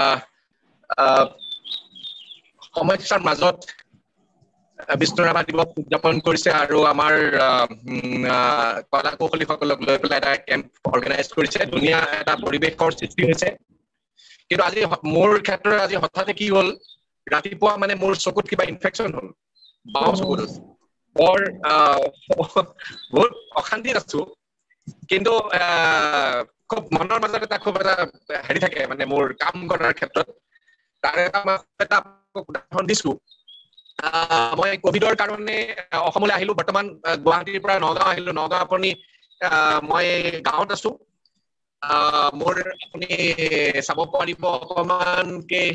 [SPEAKER 6] সমস্যাৰ মাজত বিষ্ণু ৰাভা দিৱস উদযাপন কৰিছে আৰু আমাৰ কলা কৌশলীসকলক লৈ পেলাই এটা কেম্প অৰ্গেনাইজ কৰিছে ধুনীয়া এটা পৰিৱেশৰ সৃষ্টি হৈছে কিন্তু আজি মোৰ ক্ষেত্ৰত আজি হঠাতে কি হ'ল ৰাতিপুৱা মানে মোৰ চকুত কিবা ইনফেকশ্যন হ'ল বাওঁ চকুত বৰ বহুত অশান্তিত আছো কিন্তু খুব মনৰ মাজত এটা খুব এটা হেৰি থাকে মানে মোৰ কাম কৰাৰ ক্ষেত্ৰত তাৰ এটা এটা উদাহৰণ দিছো মই কোভিডৰ কাৰণে অসমলৈ আহিলো বৰ্তমান গুৱাহাটীৰ পৰা নগাঁও আহিলো নগাঁও আপুনি মই গাঁৱত আছো মোৰ আপুনি চাব পাৰিব অকমানকে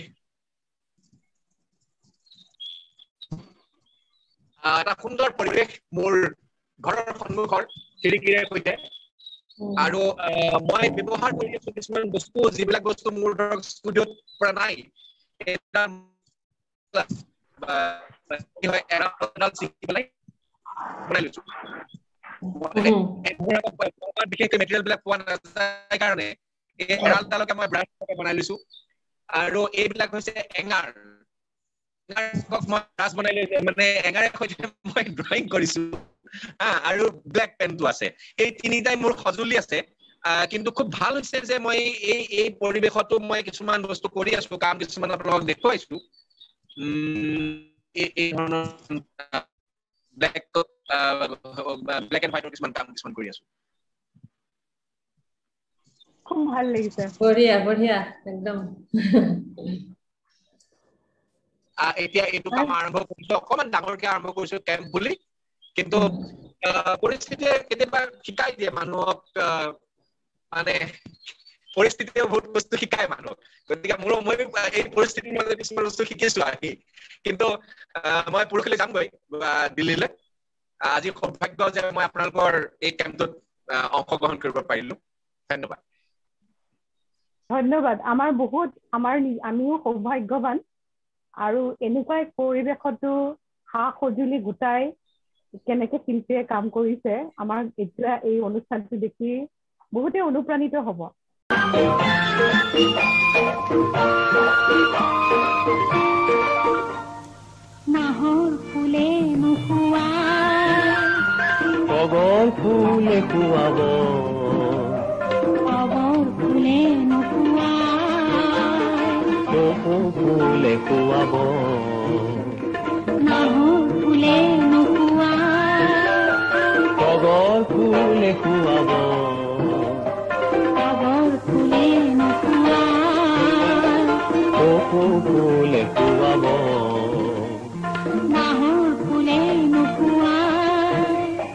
[SPEAKER 6] এটা সুন্দৰ পৰিৱেশ মোৰ ঘৰৰ সন্মুখৰ খিৰিকীৰে সৈতে আৰু মই ব্যৱহাৰ কৰি আছো কিছুমান বস্তু যিবিলাক বস্তু মোৰ ধৰক ষ্টুডিঅ'ত পৰা নাই বিশেষকৈ মেটেৰিয়েল বিলাক পোৱা নাযায় কাৰণে এই হেৰালডালকে মই ব্ৰাছ বনাই লৈছো আৰু এইবিলাক হৈছে এঙাৰ মই ব্ৰাছ বনাই লৈছো মানে এঙাৰে সৈতে মই ড্ৰয়িং কৰিছো আৰু ব্লেক পেনটো আছে এই তিনিটাই মোৰ সঁজুলি আছে কিন্তু খুব ভাল হৈছে যে মই এই এই পৰিৱেশতো মই কিছুমান বস্তু কৰি আছো কাম কিছুমান আপোনালোকক দেখুৱাইছো এই ধৰণৰ ব্লেক ব্লেক এণ্ড হোৱাইটৰ কিছুমান কাম কিছুমান কৰি আছো
[SPEAKER 3] খুব ভাল লাগিছে
[SPEAKER 2] বঢ়িয়া বঢ়িয়া একদম
[SPEAKER 13] এতিয়া এইটো কাম আৰম্ভ কৰিছো অকমান ডাঙৰকে আৰম্ভ কৰিছো কেম্প বুলি কিন্তু পৰিস্থিতিয়ে কেতিয়াবা শিকাই দিয়ে মানুহক মানে পৰিস্থিতিয়ে বহুত বস্তু শিকায় মানুহক গতিকে মোৰ মই এই পৰিস্থিতিৰ মাজত কিছুমান বস্তু শিকিছো আহি কিন্তু মই পুৰুষলৈ যামগৈ দিল্লীলৈ আজি সৌভাগ্য যে মই আপোনালোকৰ এই কেম্পটোত অংশগ্ৰহণ কৰিব পাৰিলো ধন্যবাদ
[SPEAKER 3] ধন্যবাদ আমাৰ বহুত আমাৰ আমিও সৌভাগ্যৱান আৰু এনেকুৱা এক পৰিৱেশতো সা সঁজুলি গোটাই কেনেকে শিল্পীয়ে কাম কৰিছে আমাৰ এতিয়া এই অনুষ্ঠানটো দেখি বহুতে অনুপ্ৰাণিত হ'ব
[SPEAKER 14] নাহৰ ফুলে নুশুৱাই
[SPEAKER 15] অগৰ ফুলে খুৱাব
[SPEAKER 14] অগৰ ফুলে নুশুৱাই
[SPEAKER 15] কপৌ ফুলে খুৱাব
[SPEAKER 14] নাহৰ ফুলে নুশুৱাই
[SPEAKER 15] অগৰ ফুলে খুৱাব
[SPEAKER 14] অগৰ ফুলে নুশুৱাই
[SPEAKER 15] কপৌ ফুলে খুৱাব
[SPEAKER 14] নাহৰ ফুলে নুশুৱাই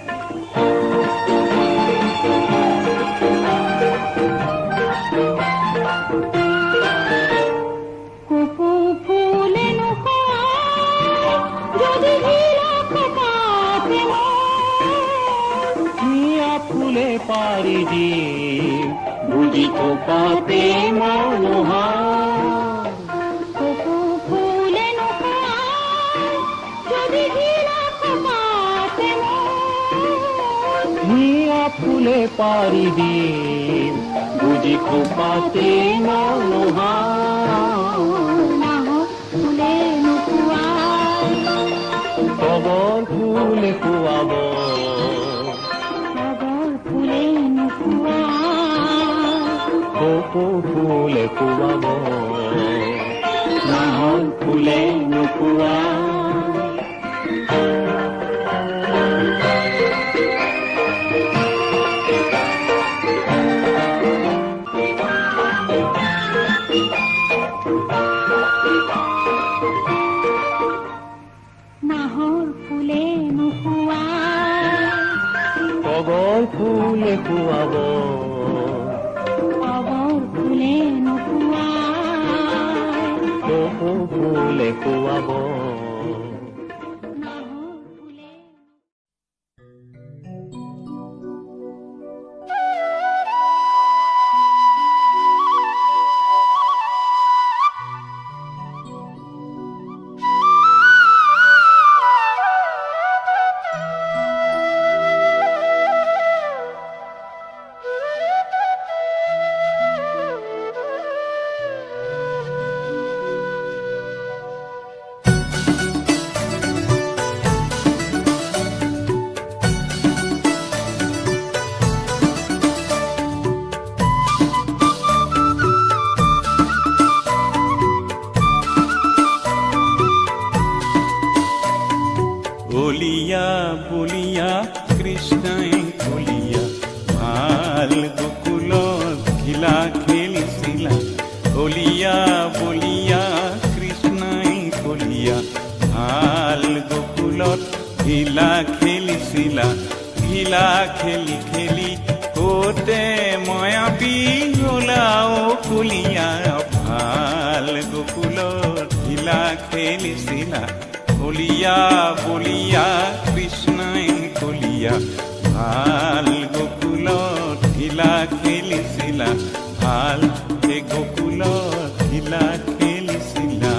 [SPEAKER 14] কপৌ ফুলে নুশুৱাই যদি
[SPEAKER 15] হিয়া ফুলে পাৰি দি বুজি থকাতে মনোহাৰ
[SPEAKER 14] কপৌ ফুলে নুশুৱাই যদি
[SPEAKER 15] হিয়া ফুলে পাৰি দি বুজি থকাতে মনোহাৰ
[SPEAKER 14] নাহৰ ফুলে নুশুৱাই
[SPEAKER 15] তগৰ ফুলে খুৱাব
[SPEAKER 14] অগৰ ফুলে নুশুৱাই
[SPEAKER 15] কপৌ ফুলে খুৱাব নাহৰ ফুলে নুশুৱাই
[SPEAKER 14] নাহৰ ফুলে নুশুৱাই
[SPEAKER 15] অগৰ ফুলে খুৱাব
[SPEAKER 14] অগৰ ফুলে নুশুৱাই
[SPEAKER 15] কপৌ ফুলে খুৱাব
[SPEAKER 16] বলিয়া বলিয়া কৃষ্ণই বলিয়া ভাল গোকুলত খিলা খেলিছিলা বলিয়া বলিয়া কৃষ্ণই বলিয়া ভাল গোকুলত খিলা খেলিছিলা খিলা খেলি খেলি কতে ময়াবী হলাও কুলিয়া ভাল গোকুলত খিলা খেলিছিলা বলিয়া বলিয়া কৃষ্ণই বলিয়া ভাল গোকুলত খিলা খেলিছিলা ভাল হে গোকুলত খিলা খেলিছিলা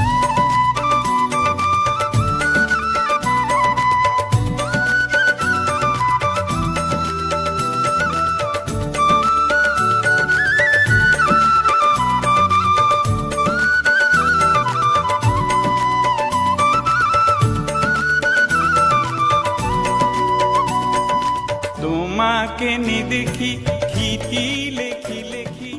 [SPEAKER 16] তোমাকে নিদেখি খিটি লেখি লেখি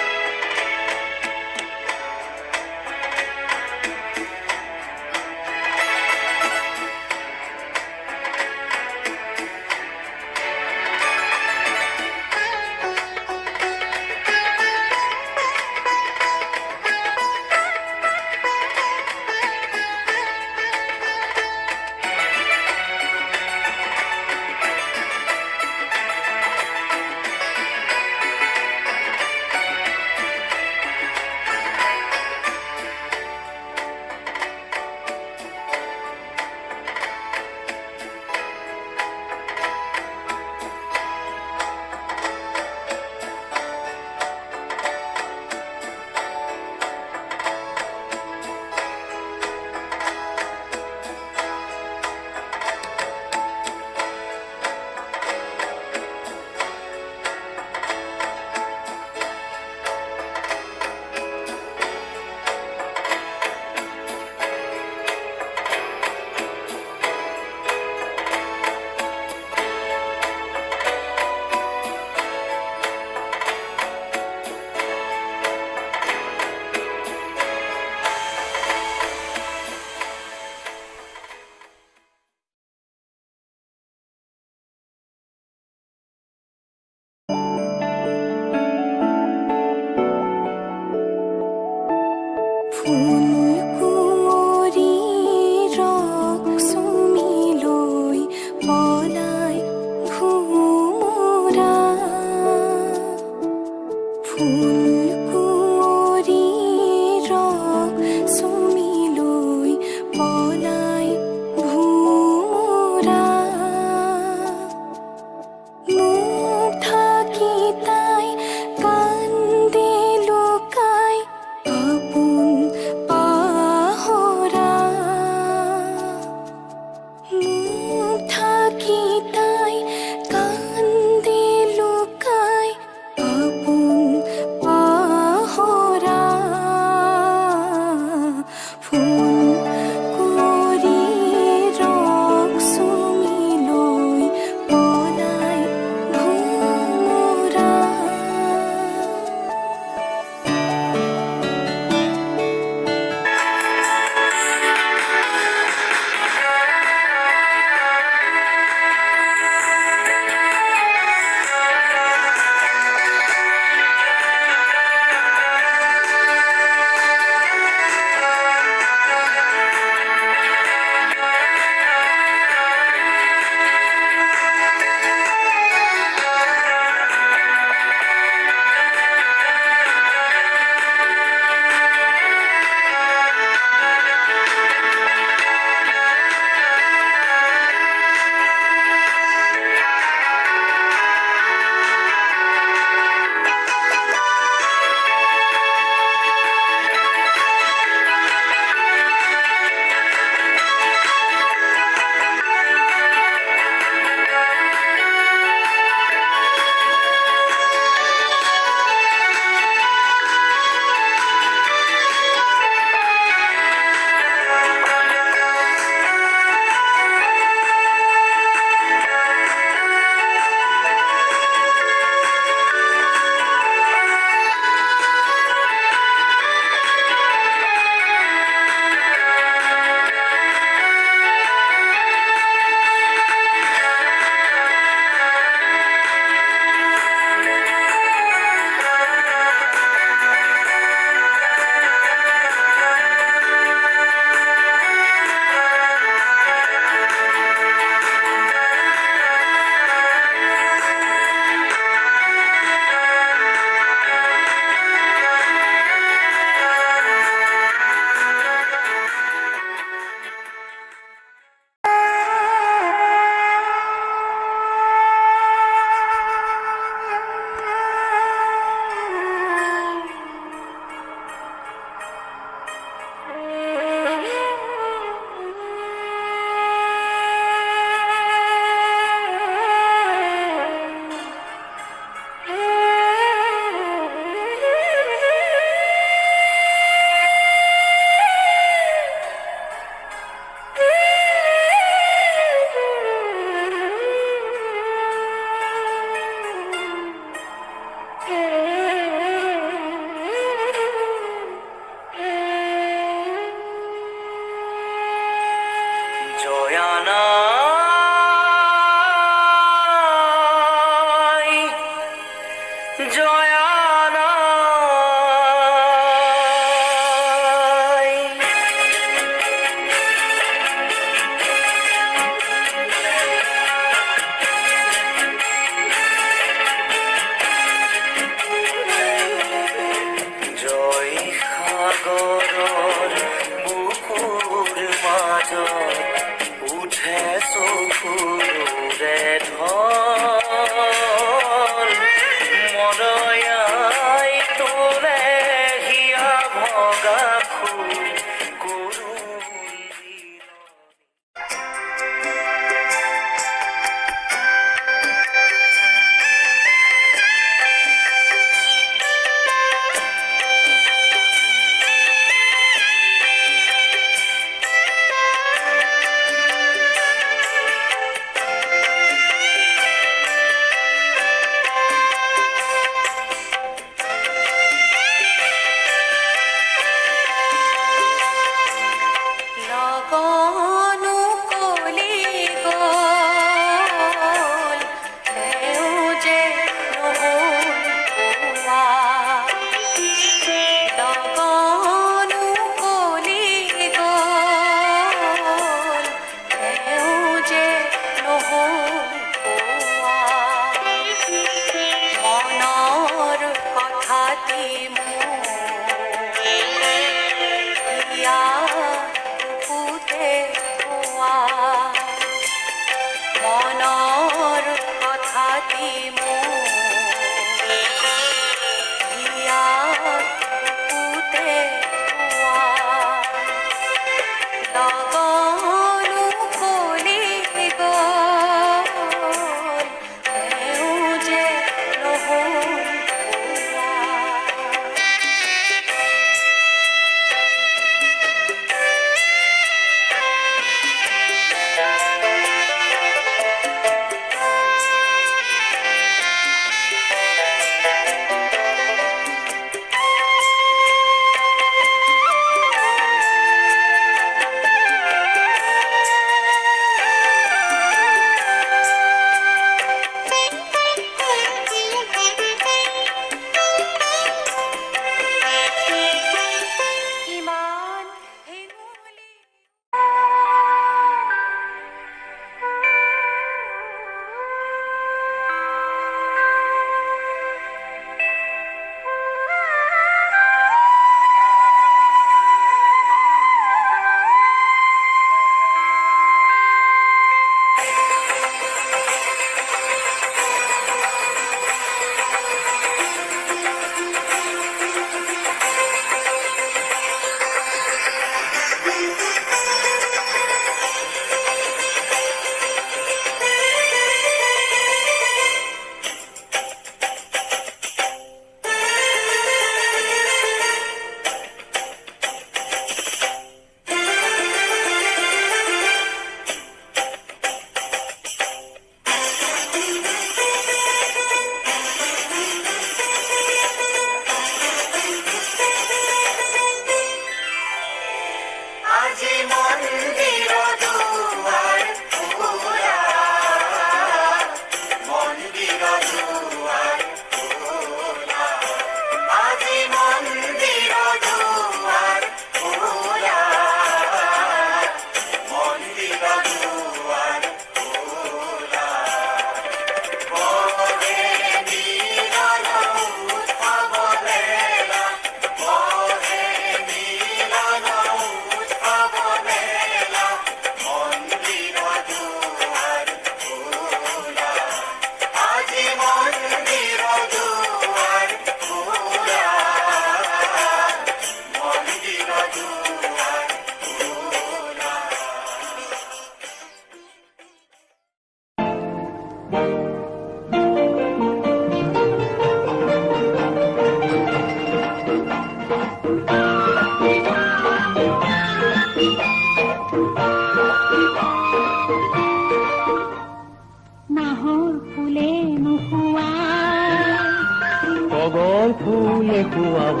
[SPEAKER 15] টগৰ ফুলে খুৱাব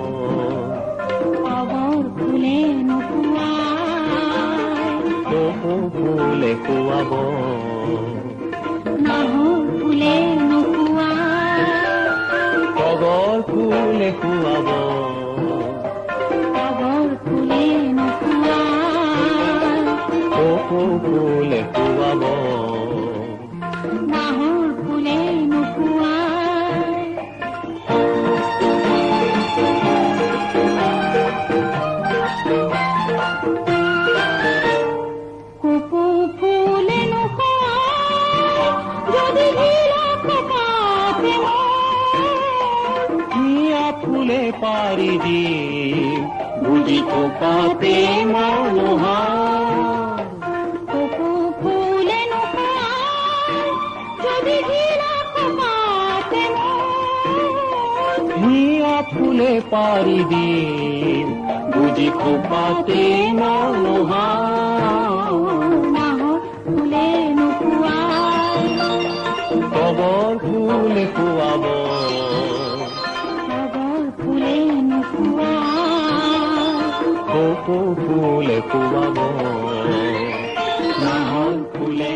[SPEAKER 14] টগৰ ফুলে নুখুৱাই
[SPEAKER 15] কপৌ ফুলে খুৱাব
[SPEAKER 14] নাহৰ ফুলে নুখুৱাই
[SPEAKER 15] টগৰ ফুলে খুৱাব
[SPEAKER 14] টগৰ ফুলে নুখুৱাই
[SPEAKER 15] কপৌ ফুলে খুৱাব
[SPEAKER 14] নাহৰ ফুলে নুখুৱাই
[SPEAKER 15] পাৰি দি বুজি থকাতে মনোহাৰ
[SPEAKER 14] কপৌ ফুলে নুখুৱাই যদি হিৰা
[SPEAKER 15] হিয়া ফুলে পাৰি দি বুজি থকাতে মনোহাৰ
[SPEAKER 14] নাহৰ ফুলে নুখুৱাই
[SPEAKER 15] টগৰ ফুলে খুৱাব কপৌ ফুলে খুৱাব নাহৰ ফুলে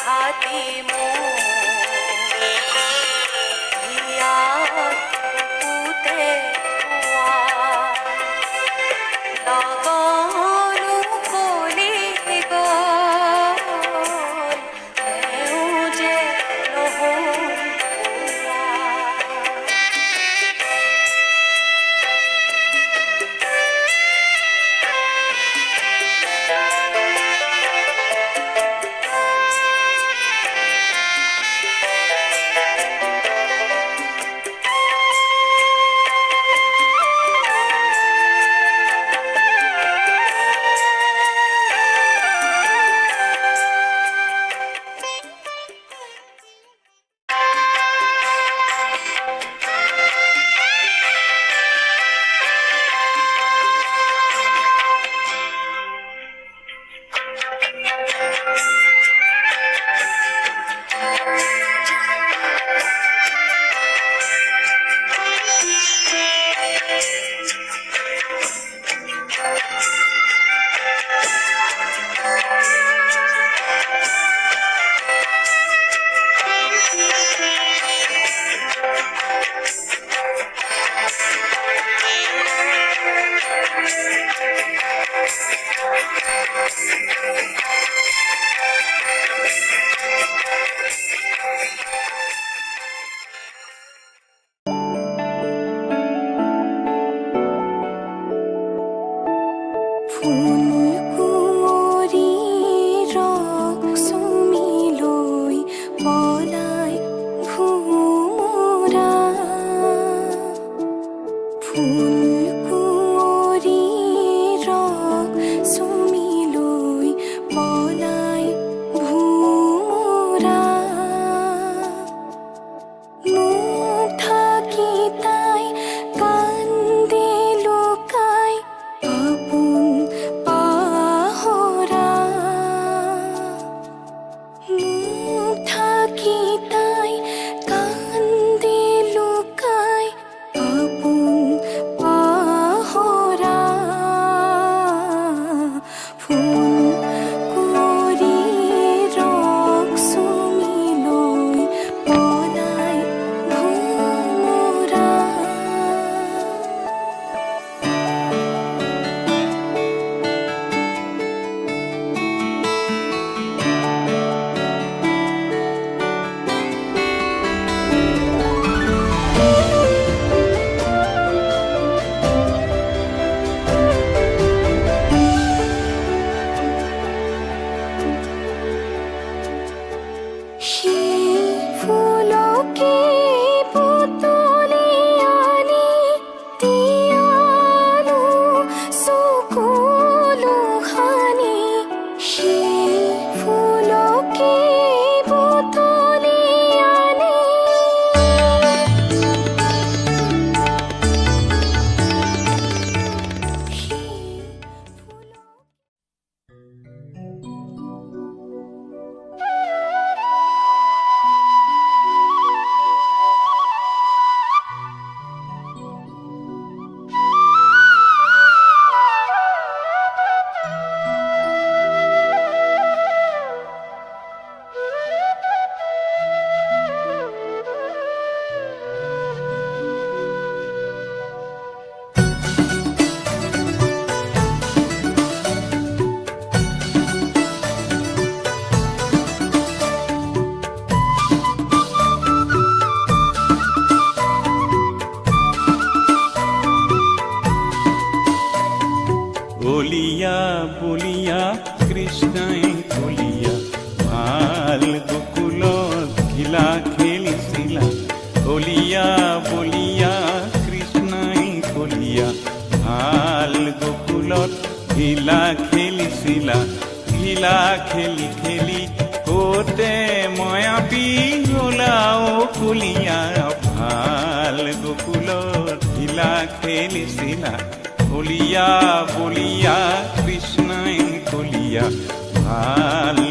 [SPEAKER 17] হাতী মোৰ পুতে লগনো কলি গ'ল তেওঁ যে নহ'ল
[SPEAKER 16] বলিয়া বলিয়া কৃষ্ণই বলিয়া ভাল গোকুলত ঘিলা খেলিছিলা বলিয়া বলিয়া কৃষ্ণই বলিয়া ভাল গোকুলত ঘিলা খেলিছিলা ঘিলা খেলি খেলি কতে ময়াবী হলাও কুলিয়া ভাল গোকুলত ঘিলা খেলিছিলা বলিয়া বলিয়া কৃষ্ণই কলিয়া ভাল